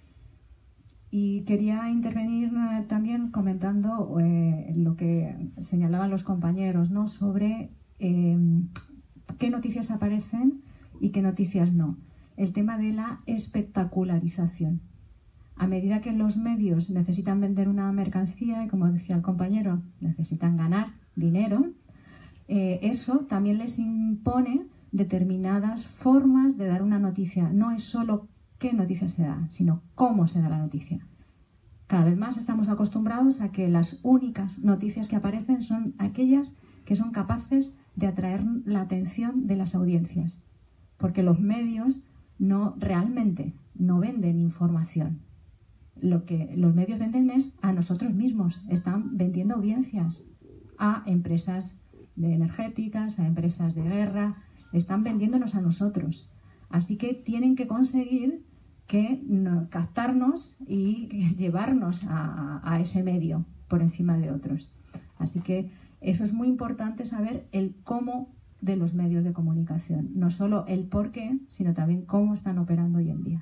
Y quería intervenir eh, también comentando eh, lo que señalaban los compañeros, ¿no?, sobre eh, qué noticias aparecen y qué noticias no. El tema de la espectacularización. A medida que los medios necesitan vender una mercancía y, como decía el compañero, necesitan ganar dinero, eh, eso también les impone determinadas formas de dar una noticia. No es solo qué noticia se da, sino cómo se da la noticia. Cada vez más estamos acostumbrados a que las únicas noticias que aparecen son aquellas que son capaces de atraer la atención de las audiencias, porque los medios no realmente no venden información. Lo que los medios venden es a nosotros mismos, están vendiendo audiencias a empresas de energéticas, a empresas de guerra, están vendiéndonos a nosotros. Así que tienen que conseguir que no, captarnos y llevarnos a, a ese medio por encima de otros. Así que eso es muy importante, saber el cómo de los medios de comunicación, no solo el por qué, sino también cómo están operando hoy en día.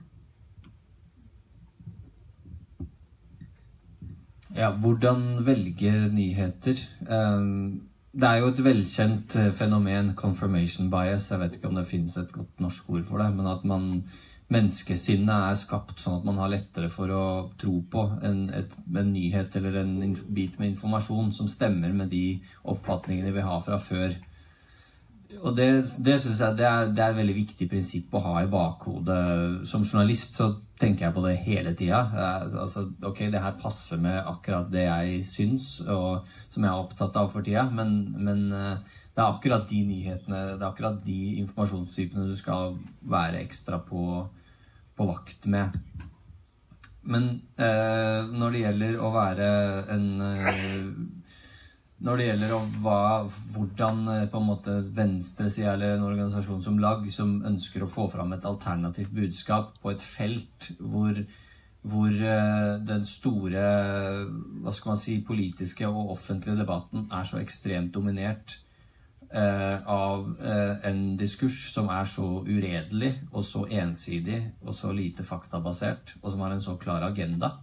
Ja, hvordan velge nyheter? Um, det er jo et velkjent fenomen, confirmation bias. Jeg vet ikke om det finnes et godt norsk ord for det, men at man, menneskesinnet er skapt sånn at man har lettere for å tro på en, et, en nyhet eller en bit med informasjon som stemmer med de oppfatningene vi har fra før. og det, det synes jeg det er, det er et veldig viktig prinsipp å ha i bakhodet. Som journalist så tenker jeg på det hele tiden. Altså, ok, det her passer med akkurat det jeg synes, og som jeg er opptatt av for tiden, men, men det er akkurat de nyhetene, det er akkurat de informasjonstypene du skal være ekstra på, på vakt med. Men eh, når det gjelder å være en... Eh, Når det gjelder å hva, hvordan på en måte venstresiden eller en organisasjon som lag som ønsker å få fram et alternativt budskap på et felt hvor, hvor den store, hva skal man si, politiske og offentlige debatten er så ekstremt dominert eh, av eh, en diskurs som er så uredelig og så ensidig og så lite faktabasert og som har en så klar agenda.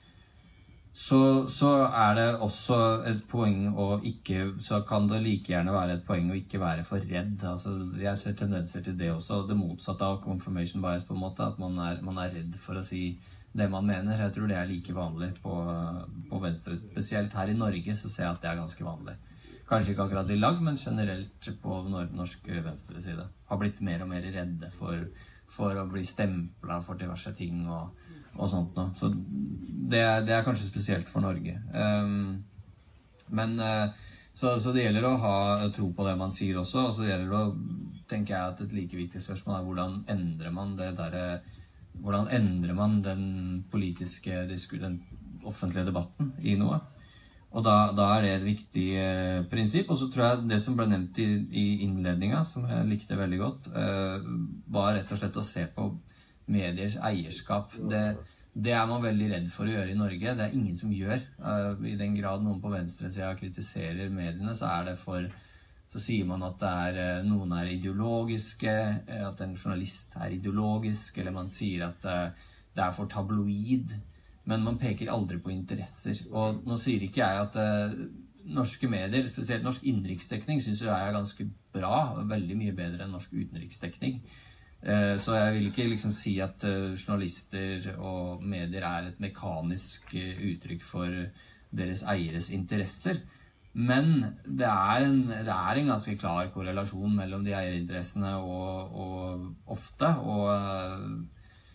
Så, så er det også et poeng å ikke, så kan det like gjerne være et poeng å ikke være for redd. Altså, jeg ser tendenser til det også, det motsatte av confirmation bias på en måte, at man er, man er redd for å si det man mener. Jeg tror det er like vanlig på, på venstre. Spesielt her i Norge så ser jeg at det er ganske vanlig. Kanskje ikke akkurat i lag, men generelt på norsk venstre side. Har blitt mer og mer redde for, for å bli stemplet for diverse ting og og sånt nå. Så det er, det er kanskje spesielt for Norge. Um, men uh, så, så det gjelder å ha tro på det man sier også, og så gjelder det å, tenker jeg at et like viktig spørsmål er hvordan endrer man det der, hvordan endrer man den politiske, den offentlige debatten i noe. Og da, da er det et viktig uh, prinsipp, og så tror jeg det som ble nevnt i, i innledningen, som jeg likte veldig godt, uh, var rett og slett å se på mediers eierskap. Det, det er man veldig redd for å gjøre i Norge. Det er ingen som gjør. Uh, I den grad noen på venstresiden kritiserer mediene, så er det for, så sier man at det er, uh, noen er ideologiske, uh, at en journalist er ideologisk, eller man sier at uh, det er for tabloid, men man peker aldri på interesser. Og nå sier ikke jeg at uh, norske medier, spesielt norsk innenriksdekning, synes jeg er ganske bra, veldig mye bedre enn norsk utenriksdekning. Så jeg vil ikke liksom si at journalister og medier er et mekanisk uttrykk for deres eieres interesser. Men det er en, det er en ganske klar korrelasjon mellom de eierinteressene og, og ofte, og,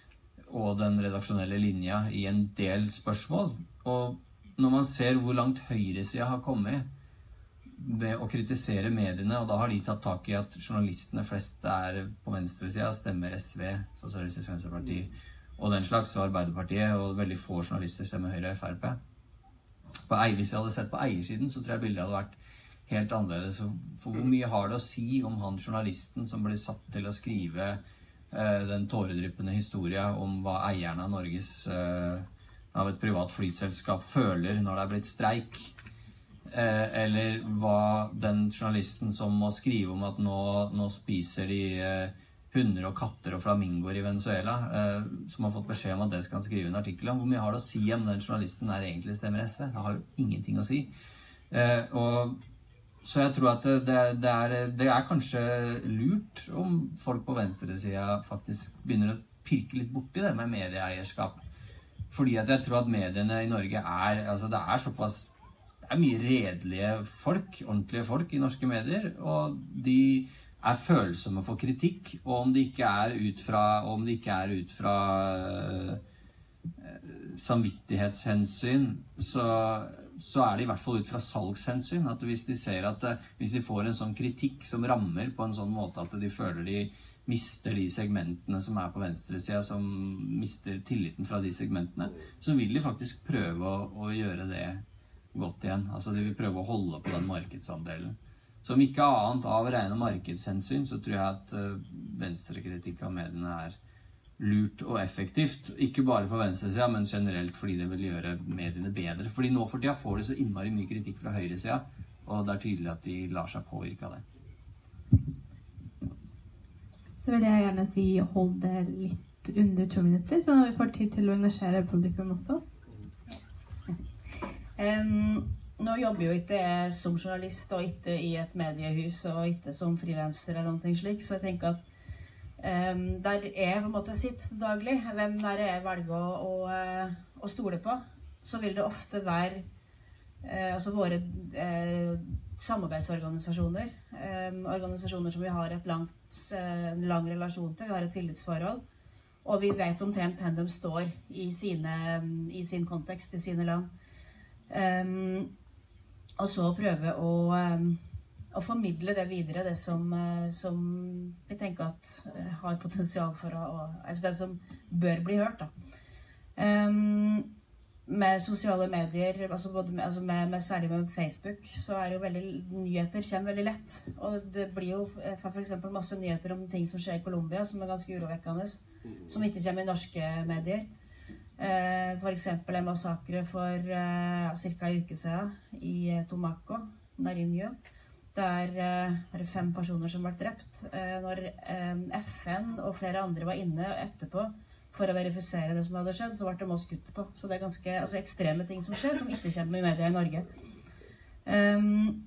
og den redaksjonelle linja i en del spørsmål. Og når man ser hvor langt høyresiden har kommet ved å kritisere mediene, og da har de tatt tak i at journalistene flest er på venstresiden, stemmer S V, Sosialistisk Venstreparti, og den slags, og Arbeiderpartiet, og veldig få journalister stemmer Høyre og F R P. På, hvis jeg hadde sett på eiersiden, så tror jeg bildet hadde vært helt annerledes. For hvor mye har det å si om han journalisten som ble satt til å skrive eh, den tåredryppende historien om hva eierne av Norges, eh, av et privat flyselskap føler når det er blitt streik? Eller hva den journalisten som må skrive om at nå, nå spiser de eh, hunder og katter og flamingoer i Venezuela, eh, som har fått beskjed om at det skal han skrive en artikkel om. Hvor mye har det å si om den journalisten er egentlig stemmer S V? Det har jo ingenting å si. Eh, og, så jeg tror at det, det, er, det er kanskje lurt om folk på venstresiden faktisk begynner å pirke litt bort i det med medieeierskap. Fordi at jeg tror at mediene i Norge er, altså det er såpass Det er mye redelige folk, ordentlige folk i norske medier, og de er følsomme for kritikk, og om det ikke er ut fra, om det ikke er ut fra uh, samvittighetshensyn, så, så er det i hvert fall ut fra salgshensyn, at hvis de ser at uh, hvis de får en sånn kritikk som rammer på en sånn måte at de føler de mister de segmentene som er på venstresiden, som mister tilliten fra de segmentene, så vil de faktisk prøve å, å gjøre det godt igjen. Altså de vil prøve å holde på den markedsandelen. Så om ikke annet av rene markedshensyn, så tror jeg at uh, venstrekritikk av mediene er lurt og effektivt. Ikke bare for venstresiden, men generelt fordi det vil gjøre mediene bedre. Fordi nå for tida får de så innmari mye kritikk fra høyresiden, og det er tydelig at de lar seg påvirke av det. Så vil jeg gjerne si hold det litt under to minutter, så vi får tid til å engasjere publikum også. Um, nå jobber jo ikke jeg som journalist og ikke i et mediehus og ikke som frilanser eller noe slik, så jeg tenker at um, der jeg på en måte sitter daglig, hvem der jeg velger å, å, å stole på, så vil det ofte være uh, altså våre uh, samarbeidsorganisasjoner, um, organisasjoner som vi har et langt, en lang relasjon til, vi har et tillitsforhold, og vi vet omtrent hvor de står i, sine, i sin kontekst, i sine land. Um, og så prøve å, um, å formidle det videre, det som, uh, som vi tenker at uh, har potensial for å, altså det som bør bli hørt da. Um, med sosiale medier, altså både med, altså med, med, særlig med Facebook, så er jo veldig, nyheter kommer veldig lett. Og det blir jo for eksempel masse nyheter om ting som skjer i Colombia, som er ganske urovekkende, som ikke kommer i norske medier. Eh, for eksempel en massakre for eh, cirka en uke siden i eh, Tumaco, Nariño, der eh, er det fem personer som ble drept. Eh, når eh, F N og flere andre var inne etterpå, for å verifisere det som hadde skjedd, så ble det også skutt på. Så det er ganske altså, ekstreme ting som skjer, som ikke kommer i media i Norge. Um,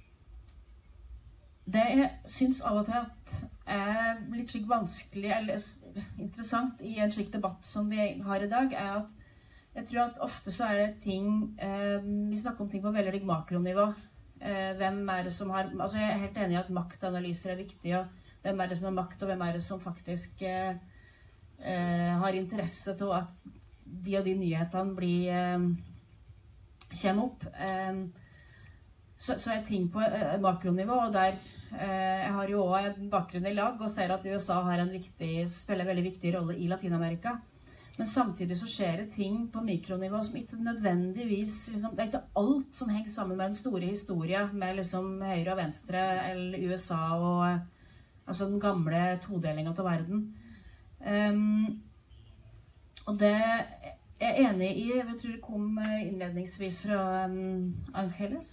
det jeg synes av og til at er litt slik vanskelig, eller interessant i en slik debatt som vi har i dag, er at jeg tror at ofte så er det ting, um, vi snakker om ting på veldig makronivå. Uh, hvem er det som har, altså jeg er helt enig i at maktanalyser er viktige, og hvem er det som har makt, og hvem er det som faktisk uh, Uh, har interesse til at de og de nyhetene blir, uh, kommer opp. Um, så, så er ting på uh, makronivå, og der uh, jeg har jo også en bakgrunn i lag, og ser at U S A har en viktig, spiller en veldig viktig rolle i Latinamerika. Men samtidig så skjer det ting på mikronivå som ikke nødvendigvis, liksom, det er ikke alt som henger sammen med den store historien, med liksom høyre og venstre, eller U S A og altså den gamle todelingen av verden. Um, og det er jeg enig i, jeg tror det kom innledningsvis fra um, Angeles,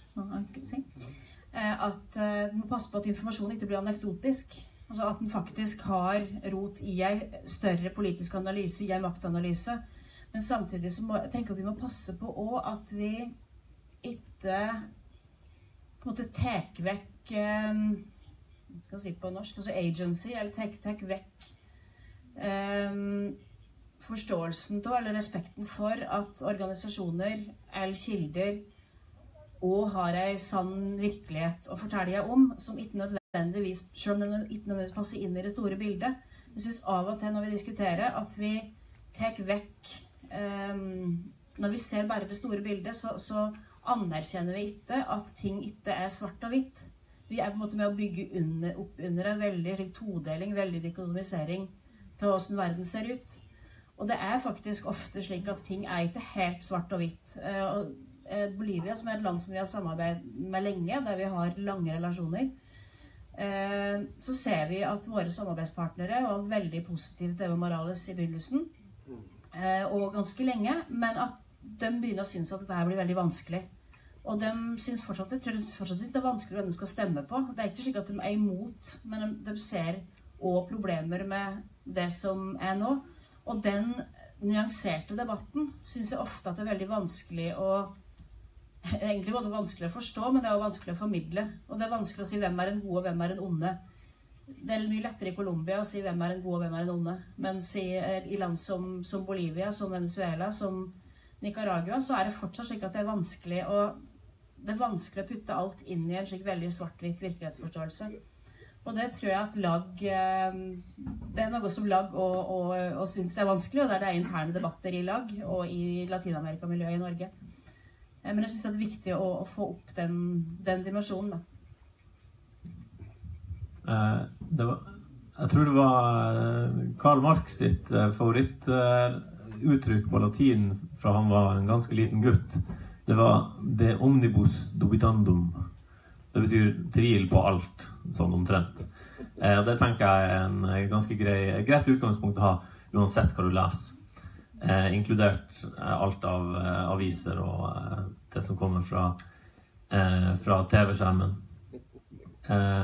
at uh, du må passe på at informasjonen ikke blir anekdotisk, altså at den faktisk har rot i en større politisk analyse, i en maktanalyse, men samtidig så må jeg tenke at vi må passe på også at vi ikke på en måte tek vekk um, hva skal jeg si på norsk, altså agency, eller tek, tek vekk Um, forståelsen til, eller respekten for at organisasjoner eller kilder og har en sann virkelighet å fortelle om, som ikke nødvendigvis, selv om den ikke nødvendigvis passer inn i det store bildet. Jeg synes av og til når vi diskuterer at vi tek vekk, um, når vi ser bare det store bildet, så, så anerkjenner vi ikke at ting ikke er svart og hvitt. Vi er på en måte med å bygge under, opp under en veldig todeling, veldig dikotomisering til hvordan verden ser ut. Og det er faktisk ofte slik at ting er ikke helt svart og hvitt. Og Bolivia, som er et land som vi har samarbeidet med lenge, der vi har lange relasjoner, så ser vi at våre samarbeidspartnere var veldig positive til Evo Morales i begynnelsen, og ganske lenge, men at de begynner å synes at dette blir veldig vanskelig. Og de synes fortsatt, jeg tror de fortsatt synes det er vanskelig hvem de skal stemme på. Det er ikke slik at de er imot, men de, de ser også problemer med det som er nå. Og den nyanserte debatten synes jeg ofte at det er veldig vanskelig å egentlig både vanskelig å forstå, men det er også vanskelig å formidle. Og det er vanskelig å si hvem er en god og hvem er en onde. Det er mye lettere i Colombia å si hvem er en god og hvem er en onde. Men si, i land som, som Bolivia, som Venezuela, som Nicaragua, så er det fortsatt slik at det er vanskelig å, det er vanskelig å putte alt inn i en slik veldig svart-hvitt virkelighetsforståelse. Og det tror jeg at lag, det er noe som lag og, og, og synes er vanskelig, og der det er interne debatter i lag og i Latinamerika-miljøet i Norge. Men jeg synes det er viktig å, å få opp den, den dimensjonen da. Eh, det var, jeg tror det var Karl Marx sitt favorittuttrykk på latin fra han var en ganske liten gutt. Det var «de omnibus dubitandum». Det betyr triel på alt, sånn omtrent. Eh, det tenker jeg er en ganske grei, greit utgangspunkt å ha, uansett hva du leser. Eh, inkludert eh, alt av eh, aviser og eh, det som kommer fra, eh, fra T V-skjermen. Eh,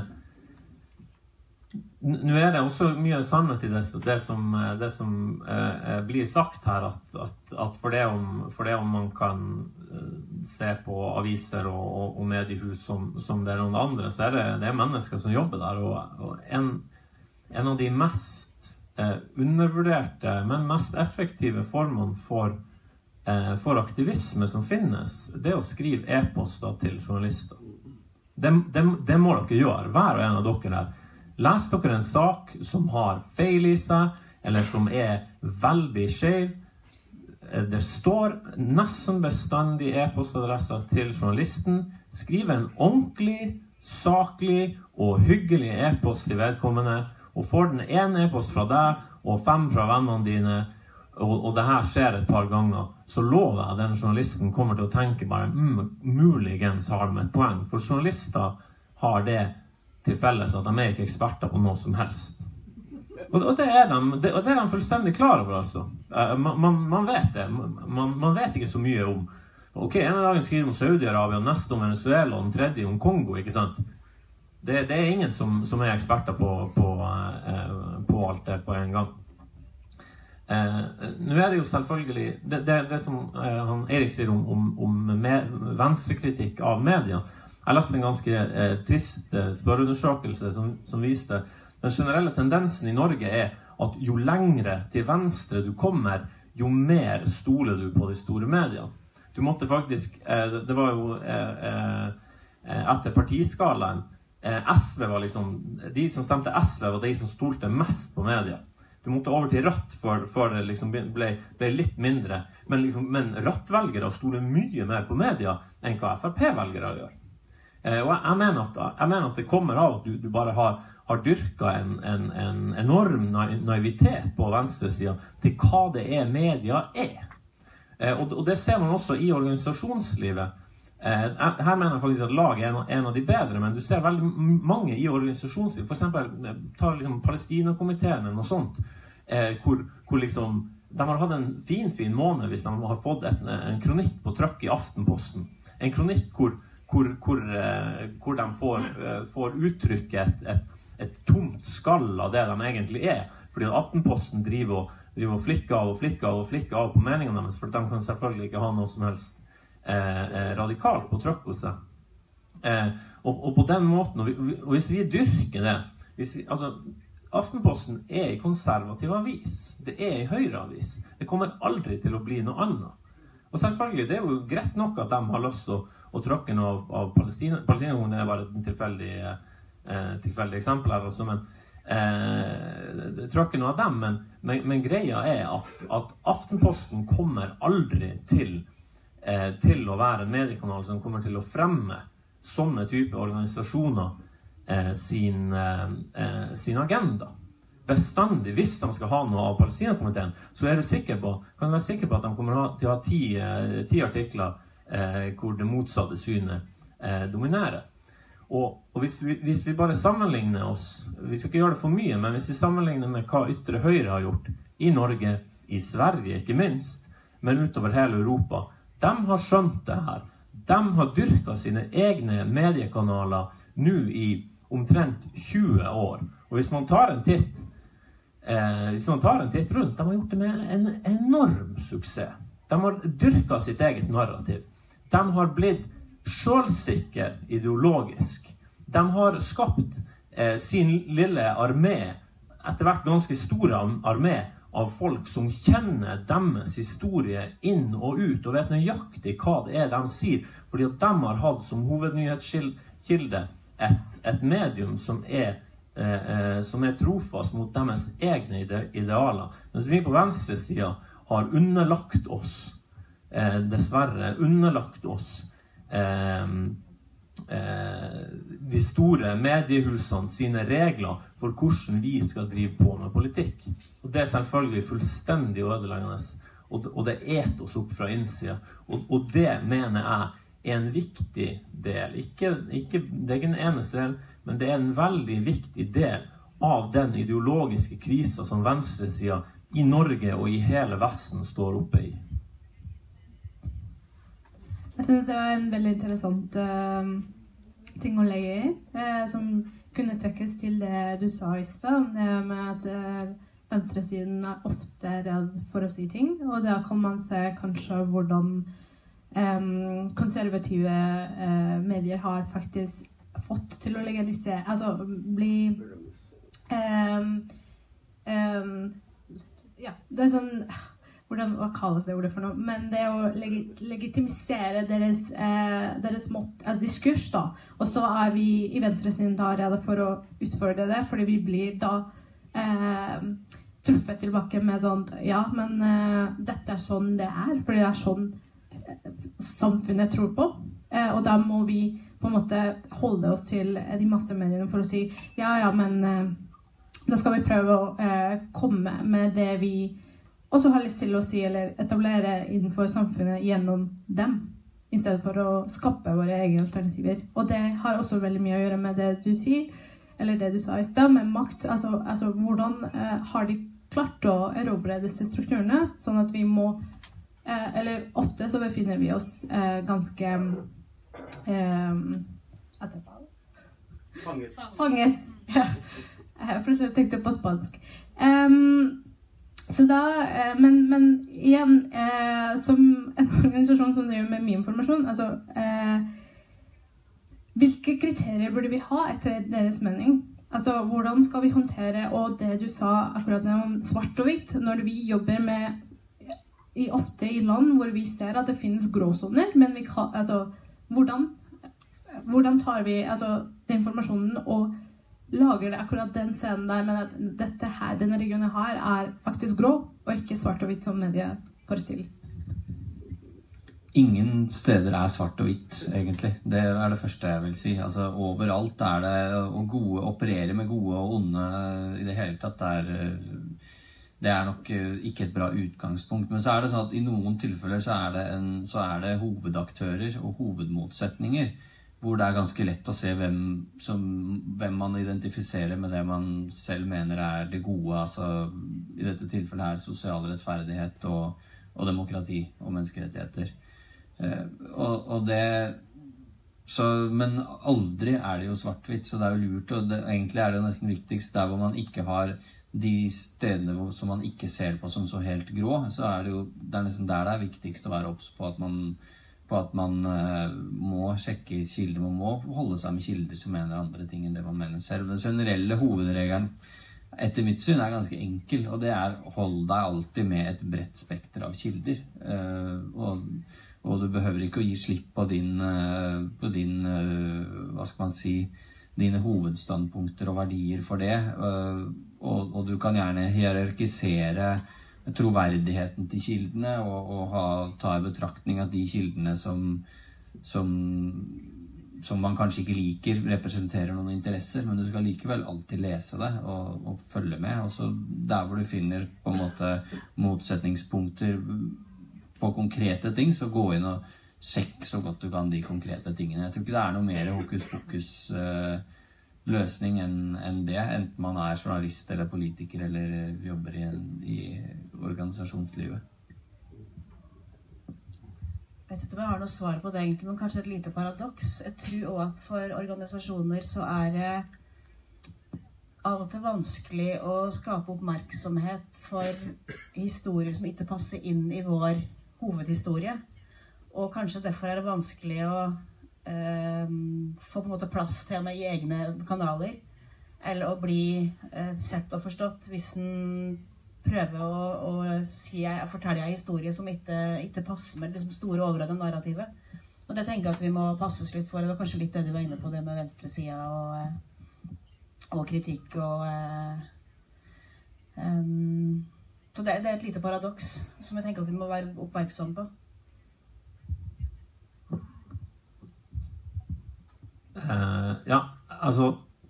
Nå er det også mye sannhet i det, det som, det som eh, blir sagt her, at, at, at for, det om, for det om man kan eh, se på aviser og, og, og mediehus som, som det er noen andre, så er det, det er mennesker som jobber der, og, og en, en av de mest eh, undervurderte, men mest effektive formene for, eh, for aktivisme som finnes, det er å skrive e-poster til journalister. det, det, det må dere gjøre, hver og en av dere her. Les dere en sak som har feil i seg, eller som er veldig skjev. Det står nesten bestandig e-postadresser til journalisten. Skriv en ordentlig, saklig og hyggelig e-post til vedkommende, og får den en e-post fra deg og fem fra vennene dine, og, og det her skjer et par ganger, så lover jeg at den journalisten kommer til å tenke bare, mm, muligens har de et poeng, for journalister har det til felles at de er ikke eksperter på noe som helst. Og, og, det, er de, det, og det er de fullstendig klar over, altså. Uh, man, man, man vet det. Man, man vet ikke så mye om, ok, en av dagen skriver om Saudi-Arabia, neste om Venezuela, og den tredje om Kongo, ikke sant? Det, det er ingen som, som er eksperter på, på, uh, på alt det på en gang. Eh, nå er det jo selvfølgelig det, det, det som eh, han Erik sier om, om, om med, venstrekritikk av media. Jeg leste en ganske eh, trist eh, spørreundersøkelse som, som viste den generelle tendensen i Norge er at jo lengre til venstre du kommer, jo mer stoler du på de store media. Du måtte faktisk eh, det var jo eh, eh, etter partiskalaen eh, S V var liksom de som stemte S V var de som stolte mest på media. Du måtte over til Rødt for, for det liksom ble, ble litt mindre. Men, liksom, men Rødt-velgere stoler mye mer på media enn hva F R P-velgere gjør. Eh, og jeg, jeg, mener at, jeg mener at det kommer av at du, du bare har, har dyrket en, en, en enorm naivitet på venstresiden til hva det er media er. Eh, og, og det ser man også i organisasjonslivet. Eh, her mener jeg faktisk at lag er en, en av de bedre, men du ser veldig mange i organisasjonslivet. For eksempel, ta liksom Palestina-komiteen eller noe sånt, eh, hvor, hvor liksom, de har hatt en fin, fin måned hvis de har fått et, en kronikk på trykk i Aftenposten. En kronikk hvor, hvor, hvor, eh, hvor de får, eh, får uttrykke et, et, et tomt skall av det de egentlig er. Fordi at Aftenposten driver og, driver og flikker av og flikker av og flikker av på meningene deres, for de kan selvfølgelig ikke ha noe som helst Eh, radikalt på trykk hos seg. Eh, og, og på den måten, og, vi, og hvis vi dyrker det, hvis vi, altså, Aftenposten er en konservativ avis, det er en høyreavis, det kommer aldri til å bli noe annet. Og selvfølgelig, det er jo greit nok at de har lyst til å, å trykke noe av, av Palestina. Palestina er bare et tilfeldig, eh, tilfeldig eksempel her også, men eh, trykke noe av dem, men, men, men greia er at, at Aftenposten kommer aldri til Eh, til å være en mediekanal som kommer til å fremme sånne type organisasjoner eh, sin, eh, sin agenda. Bestandig, hvis de skal ha noe av Palestina-komiteen, så er du sikker på, kan du være sikker på at de kommer til å ha ti, eh, ti artikler eh, hvor det motsatte synet eh, dominerer. Og, og hvis, vi, hvis vi bare sammenligner oss, vi skal ikke gjøre det for mye, men hvis vi sammenligner med hva ytre høyre har gjort i Norge, i Sverige ikke minst, men utover hele Europa, de har skjønt det her. De har dyrket sine egne mediekanaler nå i omtrent tjue år. Og hvis man tar en titt, eh, hvis man tar en titt rundt, de har gjort det med en enorm suksess. De har dyrket sitt eget narrativ. De har blitt selvsikre ideologisk. De har skapt eh, sin lille armé, etter hvert ganske store armé, av folk som kjenner deres historie inn og ut, og vet nøyaktig hva det er de sier, fordi at de har hatt som hovednyhetskilde et, et medium som er, eh, som er trofast mot deres egne ide idealer. Mens vi på venstresiden har underlagt oss, eh, dessverre underlagt oss, eh, eh, de store mediehusene sine regler for hvordan vi skal drive på med politikk. Og det er selvfølgelig fullstendig ødeleggende, og, og det eter oss opp fra innsida. Og, og det mener jeg er en viktig del. Ikke, ikke, det er ikke den eneste del, men det er en veldig viktig del av den ideologiske krisen som venstresiden i Norge og i hele Vesten står oppe i. Jeg synes det var en veldig interessant uh, ting å legge i, uh, som kunne trekkes til det du sa i stad, uh, med at uh, venstresiden er ofte redd for å si ting, og da kan man se kanskje hvordan um, konservative uh, medier har faktisk fått til å legalisere, altså bli um, um, ja, det er sånn hvordan, hva kalles det ordet for noe, men det å leg legitimisere deres, eh, deres mått av diskurs da, og så er vi i venstresiden da redde for å utfordre det, fordi vi blir da eh, truffet tilbake med sånn, ja, men eh, dette er sånn det er, fordi det er sånn eh, samfunnet tror på, eh, og da må vi på en måte holde oss til de massemediene for å si, ja, ja, men eh, da skal vi prøve å eh, komme med det vi også har lyst til å si, eller etablere innenfor samfunnet gjennom dem, i stedet for å skape våre egne alternativer. Og det har også veldig mye å gjøre med det du sier, eller det du sa i sted, med makt. Altså, altså hvordan eh, har de klart å erobre disse strukturene, sånn at vi må, eh, eller ofte så befinner vi oss eh, ganske eh, fanget. Fanget, ja. Jeg plutselig tenkte på spansk. Um, Så da, eh, men, men igjen, eh, som en organisasjon som driver med mye informasjon, altså, eh, hvilke kriterier burde vi ha etter deres mening? Altså, hvordan skal vi håndtere, og det du sa akkurat om svart og hvitt, når vi jobber med, i, ofte i land hvor vi ser at det finnes gråsoner, men vi kan, altså, hvordan, hvordan tar vi, altså, den informasjonen og lager det akkurat den scenen der, men at dette her, denne regionen her er faktisk grå, og ikke svart og hvitt som mediet forestiller. Ingen steder er svart og hvitt, egentlig. Det er det første jeg vil si. Altså, overalt er det å gode, operere med gode og onde i det hele tatt. Det er, det er nok ikke et bra utgangspunkt. Men så er det sånn at i noen tilfeller så er det, en, så er det hovedaktører og hovedmotsetninger, hvor det er ganske lett å se hvem, som, hvem man identifiserer med det man selv mener er det gode, altså i dette tilfellet her sosial rettferdighet og, og demokrati og menneskerettigheter. Eh, og, og det, så, men aldri er det jo svart-hvitt, så det er jo lurt, og det, egentlig er det jo nesten viktigst der hvor man ikke har de stedene hvor, som man ikke ser på som så helt grå, så er det jo det er nesten der det er viktigst å være obs på at man på at man uh, må sjekke kilder, man må holde seg med kilder som mener andre ting enn det man mener selv. Den generelle hovedregelen etter mitt syn er ganske enkel, og det er hold deg alltid med et bredt spekter av kilder. Uh, og, og du behøver ikke å gi slipp på din, uh, på din uh, hva skal man si, dine hovedstandpunkter og verdier for det. Uh, og, og du kan gjerne hierarkisere troverdigheten til kildene, og, og ha, ta i betraktning at de kildene som, som, som man kanskje ikke liker, representerer noen interesser, men du skal likevel alltid lese det og, og følge med. Og så der hvor du finner på en måte motsetningspunkter på konkrete ting, så gå inn og sjekk så godt du kan de konkrete tingene. Jeg tror ikke det er noe mer hokus-pokus uh, løsning enn en det, enten man er journalist eller politiker eller jobber i, en, i organisasjonslivet. Jeg vet ikke om jeg har noe svar på det egentlig, men kanskje et lite paradoks. Jeg tror også at for organisasjoner så er det av og til vanskelig å skape oppmerksomhet for historier som ikke passer inn i vår hovedhistorie. Og kanskje derfor er det vanskelig å Um, få på en måte plass til med i egne kanaler, eller å bli uh, sett og forstått hvis en prøver å, å si, fortelle en historie som ikke, ikke passer med liksom store overordnede narrativet. Og det tenker jeg at vi må passe oss litt for, og kanskje litt det du var inne på, det med venstresida og, og kritikk og uh, um, så det, det er et lite paradoks som jeg tenker at vi må være oppmerksomme på. Uh, ja, altså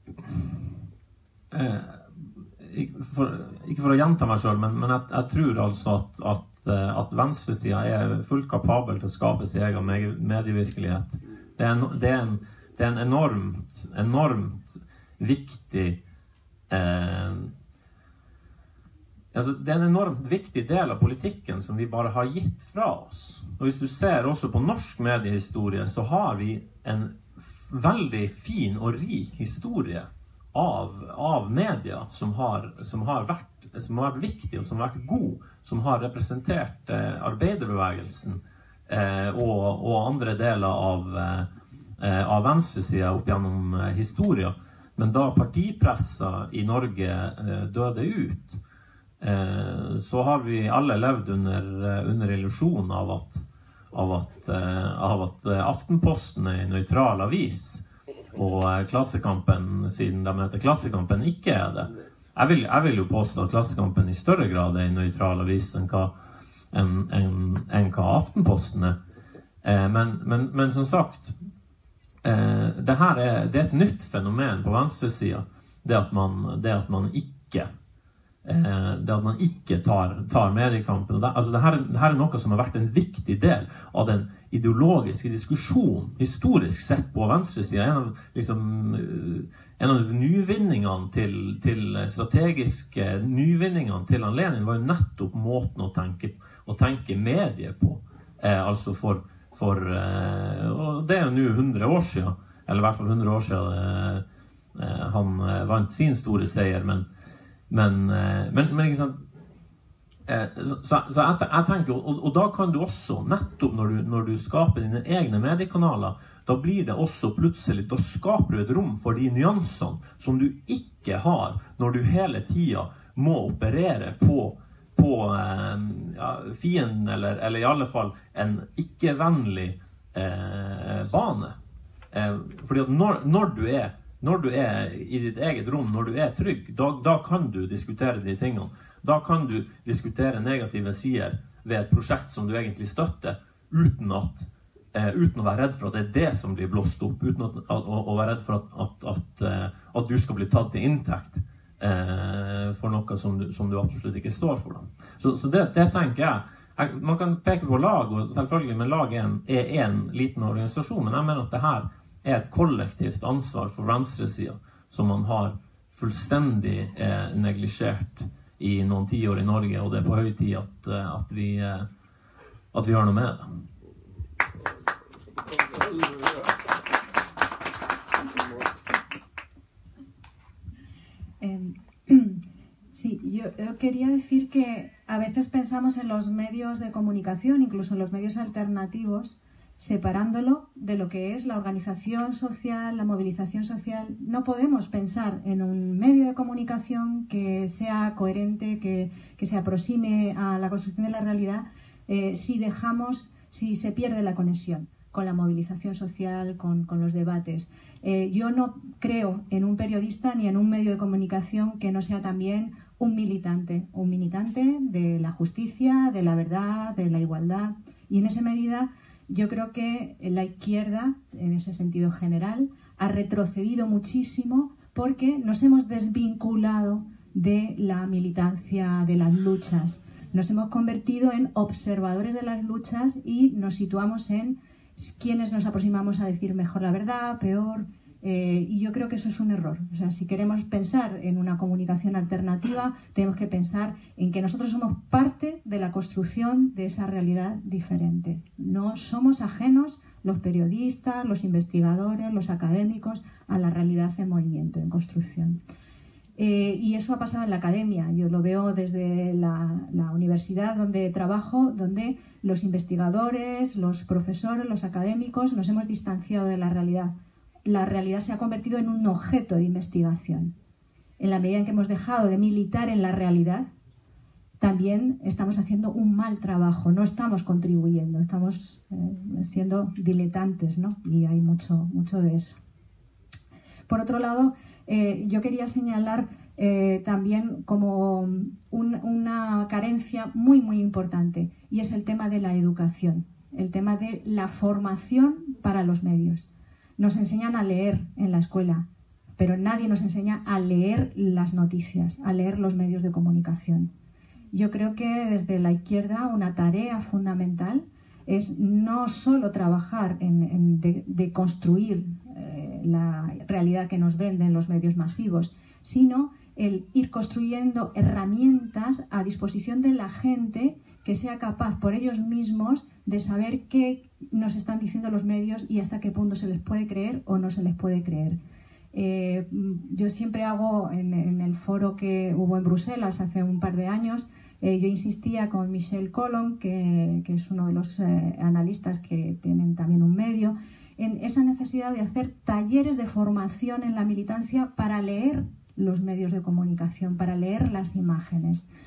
uh, ikke, for, ikke for å gjenta meg selv, men, men jeg, jeg tror altså at, at, uh, at venstresiden er fullt kapabel til å skape sin egen medievirkelighet. Det er en, det er en, det er en enormt, enormt viktig uh, altså, det er en enormt viktig del av politikken som vi bare har gitt fra oss. Og hvis du ser også på norsk mediehistorie, så har vi en veldig fin og rik historie av, av media som har, som, har vært, som har vært viktig og som har vært god, som har representert eh, arbeiderbevegelsen eh, og, og andre deler av, eh, av venstresiden opp gjennom eh, historien. Men da partipressa i Norge eh, døde ut, eh, så har vi alle levd under, under illusjonen av at, av at, eh, av at Aftenposten er en nøytral avis, og Klassekampen, siden de heter Klassekampen, ikke er det. Jeg vil, jeg vil jo påstå at Klassekampen i større grad er en nøytral avis enn hva, enn, enn, enn hva Aftenposten er. Eh, men, men, men som sagt, eh, det her er, det er et nytt fenomen på venstresiden, det at man, det at man ikke eh, det at man ikke tar, tar mediekampen. Det, altså det, her, det her er noe som har vært en viktig del av den ideologiske diskusjonen, historisk sett på venstresiden. En av, liksom, en av nyvinningene til, til strategiske nyvinningene til Lenin var jo nettopp måten å tenke, å tenke medie på. Eh, altså for, for eh, og det er jo nå hundre år siden, eller i hvert fall hundre år siden eh, eh, han vant sin store seier, men, men, eh, men, men ikke sant, Så, så, så jeg, jeg tenker, og, og da kan du også, nettopp når du, når du skaper dine egne mediekanaler, da blir det også plutselig, da skaper du et rom for de nyansene som du ikke har når du hele tiden må operere på, på eh, ja, fienden, eller, eller i alle fall en ikke-vennlig eh, bane. Eh, fordi at når, når, du er, når du er i ditt eget rom, når du er trygg, da, da kan du diskutere de tingene. Da kan du diskutere negative sider ved et prosjekt som du egentlig støtter, uten, at, eh, uten å være redd for at det er det som blir blåst opp, uten at, å, å være redd for at, at, at, at du skal bli tatt til inntekt eh, for noe som du, som du absolutt ikke står for. Da. Så, så det, det tenker jeg. jeg. Man kan peke på lag, og selvfølgelig, men lag er en, er en liten organisasjon, men jeg mener at det her er et kollektivt ansvar for venstresiden, som man har fullstendig eh, neglisjert i noen tiår i Norge, og det er på høy tid at, at, vi, at vi gjør noe med det. Sí, yo, yo quería decir que a veces pensamos en los medios de comunicación, incluso en los medios alternativos, separándolo de lo que es la organización social, la movilización social. No podemos pensar en un medio de comunicación que sea coherente, que, que se aproxime a la construcción de la realidad, eh, si dejamos, si se pierde la conexión con la movilización social, con, con los debates. Eh, yo no creo en un periodista ni en un medio de comunicación que no sea también un militante, un militante de la justicia, de la verdad, de la igualdad. Y en esa medida, yo creo que la izquierda, en ese sentido general, ha retrocedido muchísimo porque nos hemos desvinculado de la militancia, de las luchas. Nos hemos convertido en observadores de las luchas y nos situamos en quienes nos aproximamos a decir mejor la verdad, peor. Eh, y yo creo que eso es un error. O sea, si queremos pensar en una comunicación alternativa, tenemos que pensar en que nosotros somos parte de la construcción de esa realidad diferente. No somos ajenos, los periodistas, los investigadores, los académicos, a la realidad en movimiento, en construcción. Eh, y eso ha pasado en la academia. Yo lo veo desde la, la universidad donde trabajo, donde los investigadores, los profesores, los académicos nos hemos distanciado de la realidad. La realidad se ha convertido en un objeto de investigación. En la medida en que hemos dejado de militar en la realidad, también estamos haciendo un mal trabajo, no estamos contribuyendo, estamos eh, siendo diletantes, ¿no? Y hay mucho, mucho de eso. Por otro lado, eh, yo quería señalar eh, también como un, una carencia muy, muy importante, y es el tema de la educación, el tema de la formación para los medios. Nos enseñan a leer en la escuela, pero nadie nos enseña a leer las noticias, a leer los medios de comunicación. Yo creo que desde la izquierda una tarea fundamental es no solo trabajar en, en de, de construir eh, la realidad que nos venden los medios masivos, sino el ir construyendo herramientas a disposición de la gente que sea capaz por ellos mismos de saber qué nos están diciendo los medios y hasta qué punto se les puede creer o no se les puede creer. Eh, yo siempre hago, en, en el foro que hubo en Bruselas hace un par de años, eh, yo insistía con Michel Colomb, que, que es uno de los eh, analistas que tienen también un medio, en esa necesidad de hacer talleres de formación en la militancia para leer los medios de comunicación, para leer las imágenes.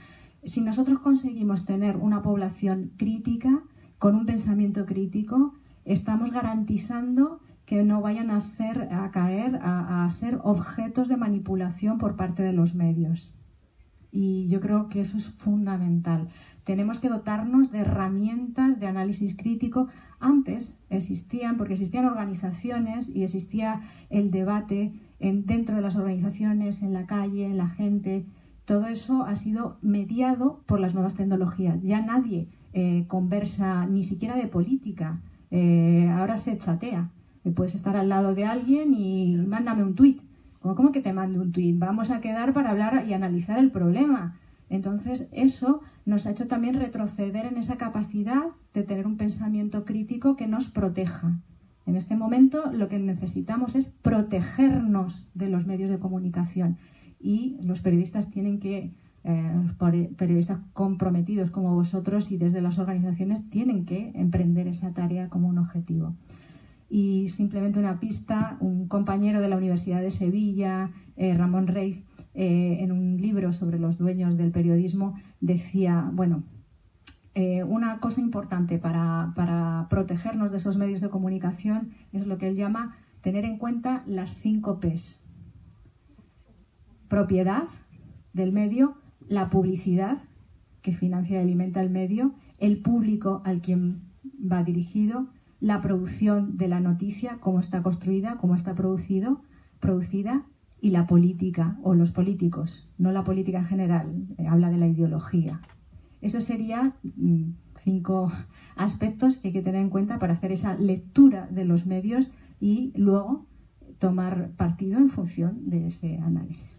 Si nosotros conseguimos tener una población crítica, con un pensamiento crítico, estamos garantizando que no vayan a, ser, a caer, a, a ser objetos de manipulación por parte de los medios. Y yo creo que eso es fundamental. Tenemos que dotarnos de herramientas de análisis crítico. Antes existían, porque existían organizaciones y existía el debate en, dentro de las organizaciones, en la calle, en la gente. Todo eso ha sido mediado por las nuevas tecnologías. Ya nadie eh, conversa ni siquiera de política. Eh, ahora se chatea. Puedes estar al lado de alguien y mándame un tuit. ¿Cómo que te mande un tuit? Vamos a quedar para hablar y analizar el problema. Entonces, eso nos ha hecho también retroceder en esa capacidad de tener un pensamiento crítico que nos proteja. En este momento, lo que necesitamos es protegernos de los medios de comunicación. Y los periodistas tienen que, eh, periodistas comprometidos como vosotros y desde las organizaciones, tienen que emprender esa tarea como un objetivo. Y simplemente una pista, un compañero de la Universidad de Sevilla, eh, Ramón Rey, eh, en un libro sobre los dueños del periodismo, decía, bueno, eh, una cosa importante para, para protegernos de esos medios de comunicación es lo que él llama tener en cuenta las cinco P's. Propiedad del medio, la publicidad, que financia y alimenta el medio, el público al quien va dirigido, la producción de la noticia, cómo está construida, cómo está producido, producida, y la política o los políticos, no la política en general, eh, habla de la ideología. Eso serían mm, cinco aspectos que hay que tener en cuenta para hacer esa lectura de los medios y luego tomar partido en función de ese análisis.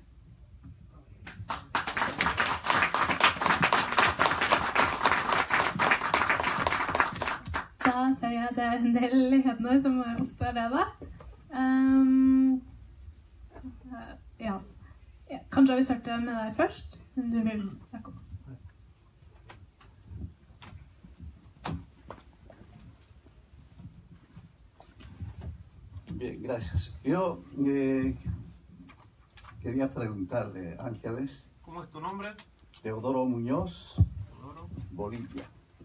Da ser jeg at det er en del ledere som er opptatt av det. Um, ja. ja. Kanskje vi starter med deg først, siden du vil snakke om. Bien, gracias. Yo eh, quería preguntarle, Ángeles. ¿Cómo es tu nombre? Teodoro Muñoz, Teodoro. Bolivia.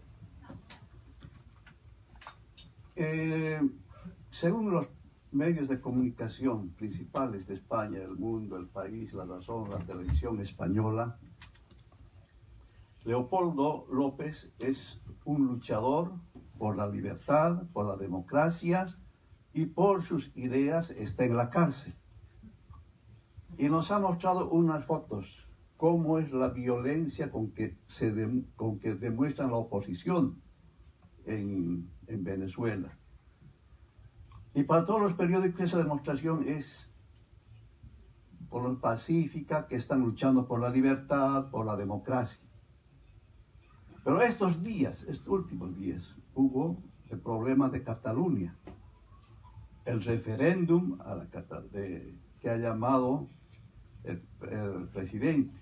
Eh, según los medios de comunicación principales de España, el mundo, el país, la razón, la televisión española, Leopoldo López es un luchador por la libertad, por la democracia y por sus ideas, está en la cárcel. Y nos ha mostrado unas fotos, cómo es la violencia con que, se de, con que demuestran la oposición en, en Venezuela. Y para todos los periódicos esa demostración es por lo pacífica, que están luchando por la libertad, por la democracia. Pero estos días, estos últimos días, hubo el problema de Cataluña, el referéndum a la, de, que ha llamado el, el presidente.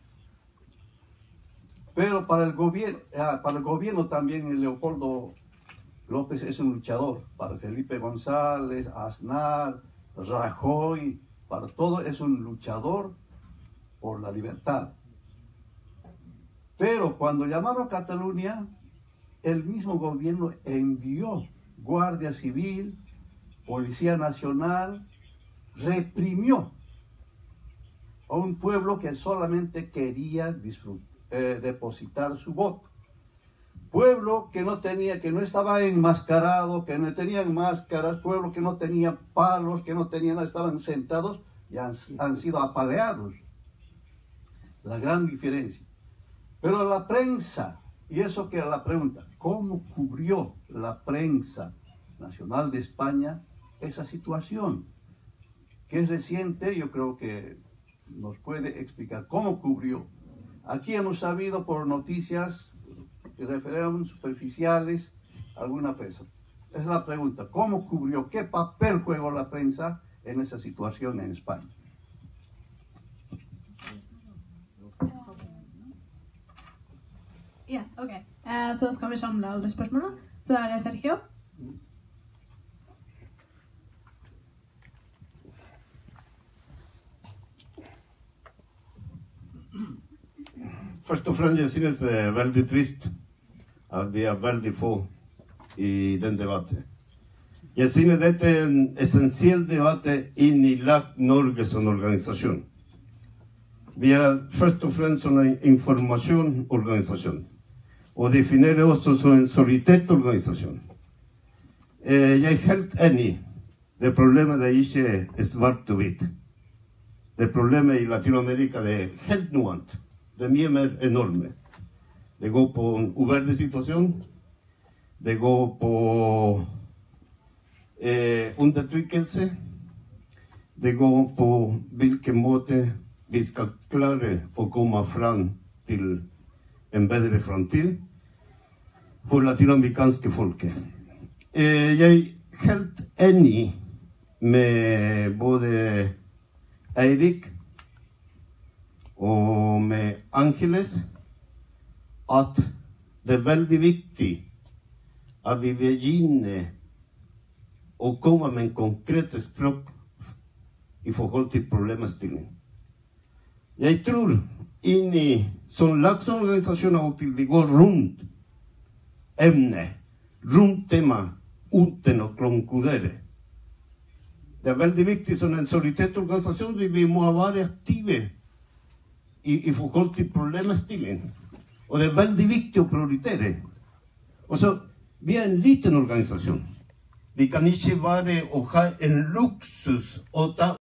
Pero para el gobierno, para el gobierno también el Leopoldo López es un luchador. Para Felipe González, Aznar, Rajoy, para todo es un luchador por la libertad. Pero cuando llamaron a Cataluña, el mismo gobierno envió Guardia Civil, Policía Nacional, reprimió a un pueblo que solamente quería disfrutar, eh, depositar su voto. Pueblo que no tenía, que no estaba enmascarado, que no tenían máscaras, pueblo que no tenía palos, que no tenían, estaban sentados y han, han sido apaleados. La gran diferencia. Pero la prensa, y eso que la pregunta, ¿cómo cubrió la prensa nacional de España esa situación? Que es reciente, yo creo que nos puede explicar cómo cubrió. Aquí hemos sabido por noticias que referencian superficiales alguna prensa. Esa es la pregunta, ¿cómo cubrió? ¿Qué papel jugó la prensa en esa situación en España? Ja, ok. Eh, så skal vi samle alle spørsmålene. Så er det Sergio. Først og fremst, jeg synes det er veldig trist at vi er veldig få i den debatten. Jeg synes dette er en essensiell debatt inn i L A C Norge som organisasjon. Vi er først og fremst en informasjonsorganisasjon, og definerer også som en solidaritetsorganisasjon. Jeg er helt enig. Det problemet er ikke svart og hvitt. Det problemet i Latinamerika er helt noe annet. Det er mye mer enorme. Det går på en uverdig situasjon. Det går på eh, undertrykkelse. Det går på hvilken måte vi skal klare å komme fram til en bedre framtid for latinamerikanske folket. Eh, jeg er helt enig med både Eirik og med Angeles at det er veldig viktig at vi begynner å komme med en konkret språk i forhold til problemstilling. Jeg tror inni som L A C-organisasjoner og til vi går rundt emne, rundt tema, uten å konkludere. Det er veldig viktig som en solidaritetsorganisasjon, vi må være aktive i, i forhold til problemstilling. Og det er veldig viktig å prioritere. Og så, vi er en liten organisasjon. Vi kan ikke være og ha en luksus og ta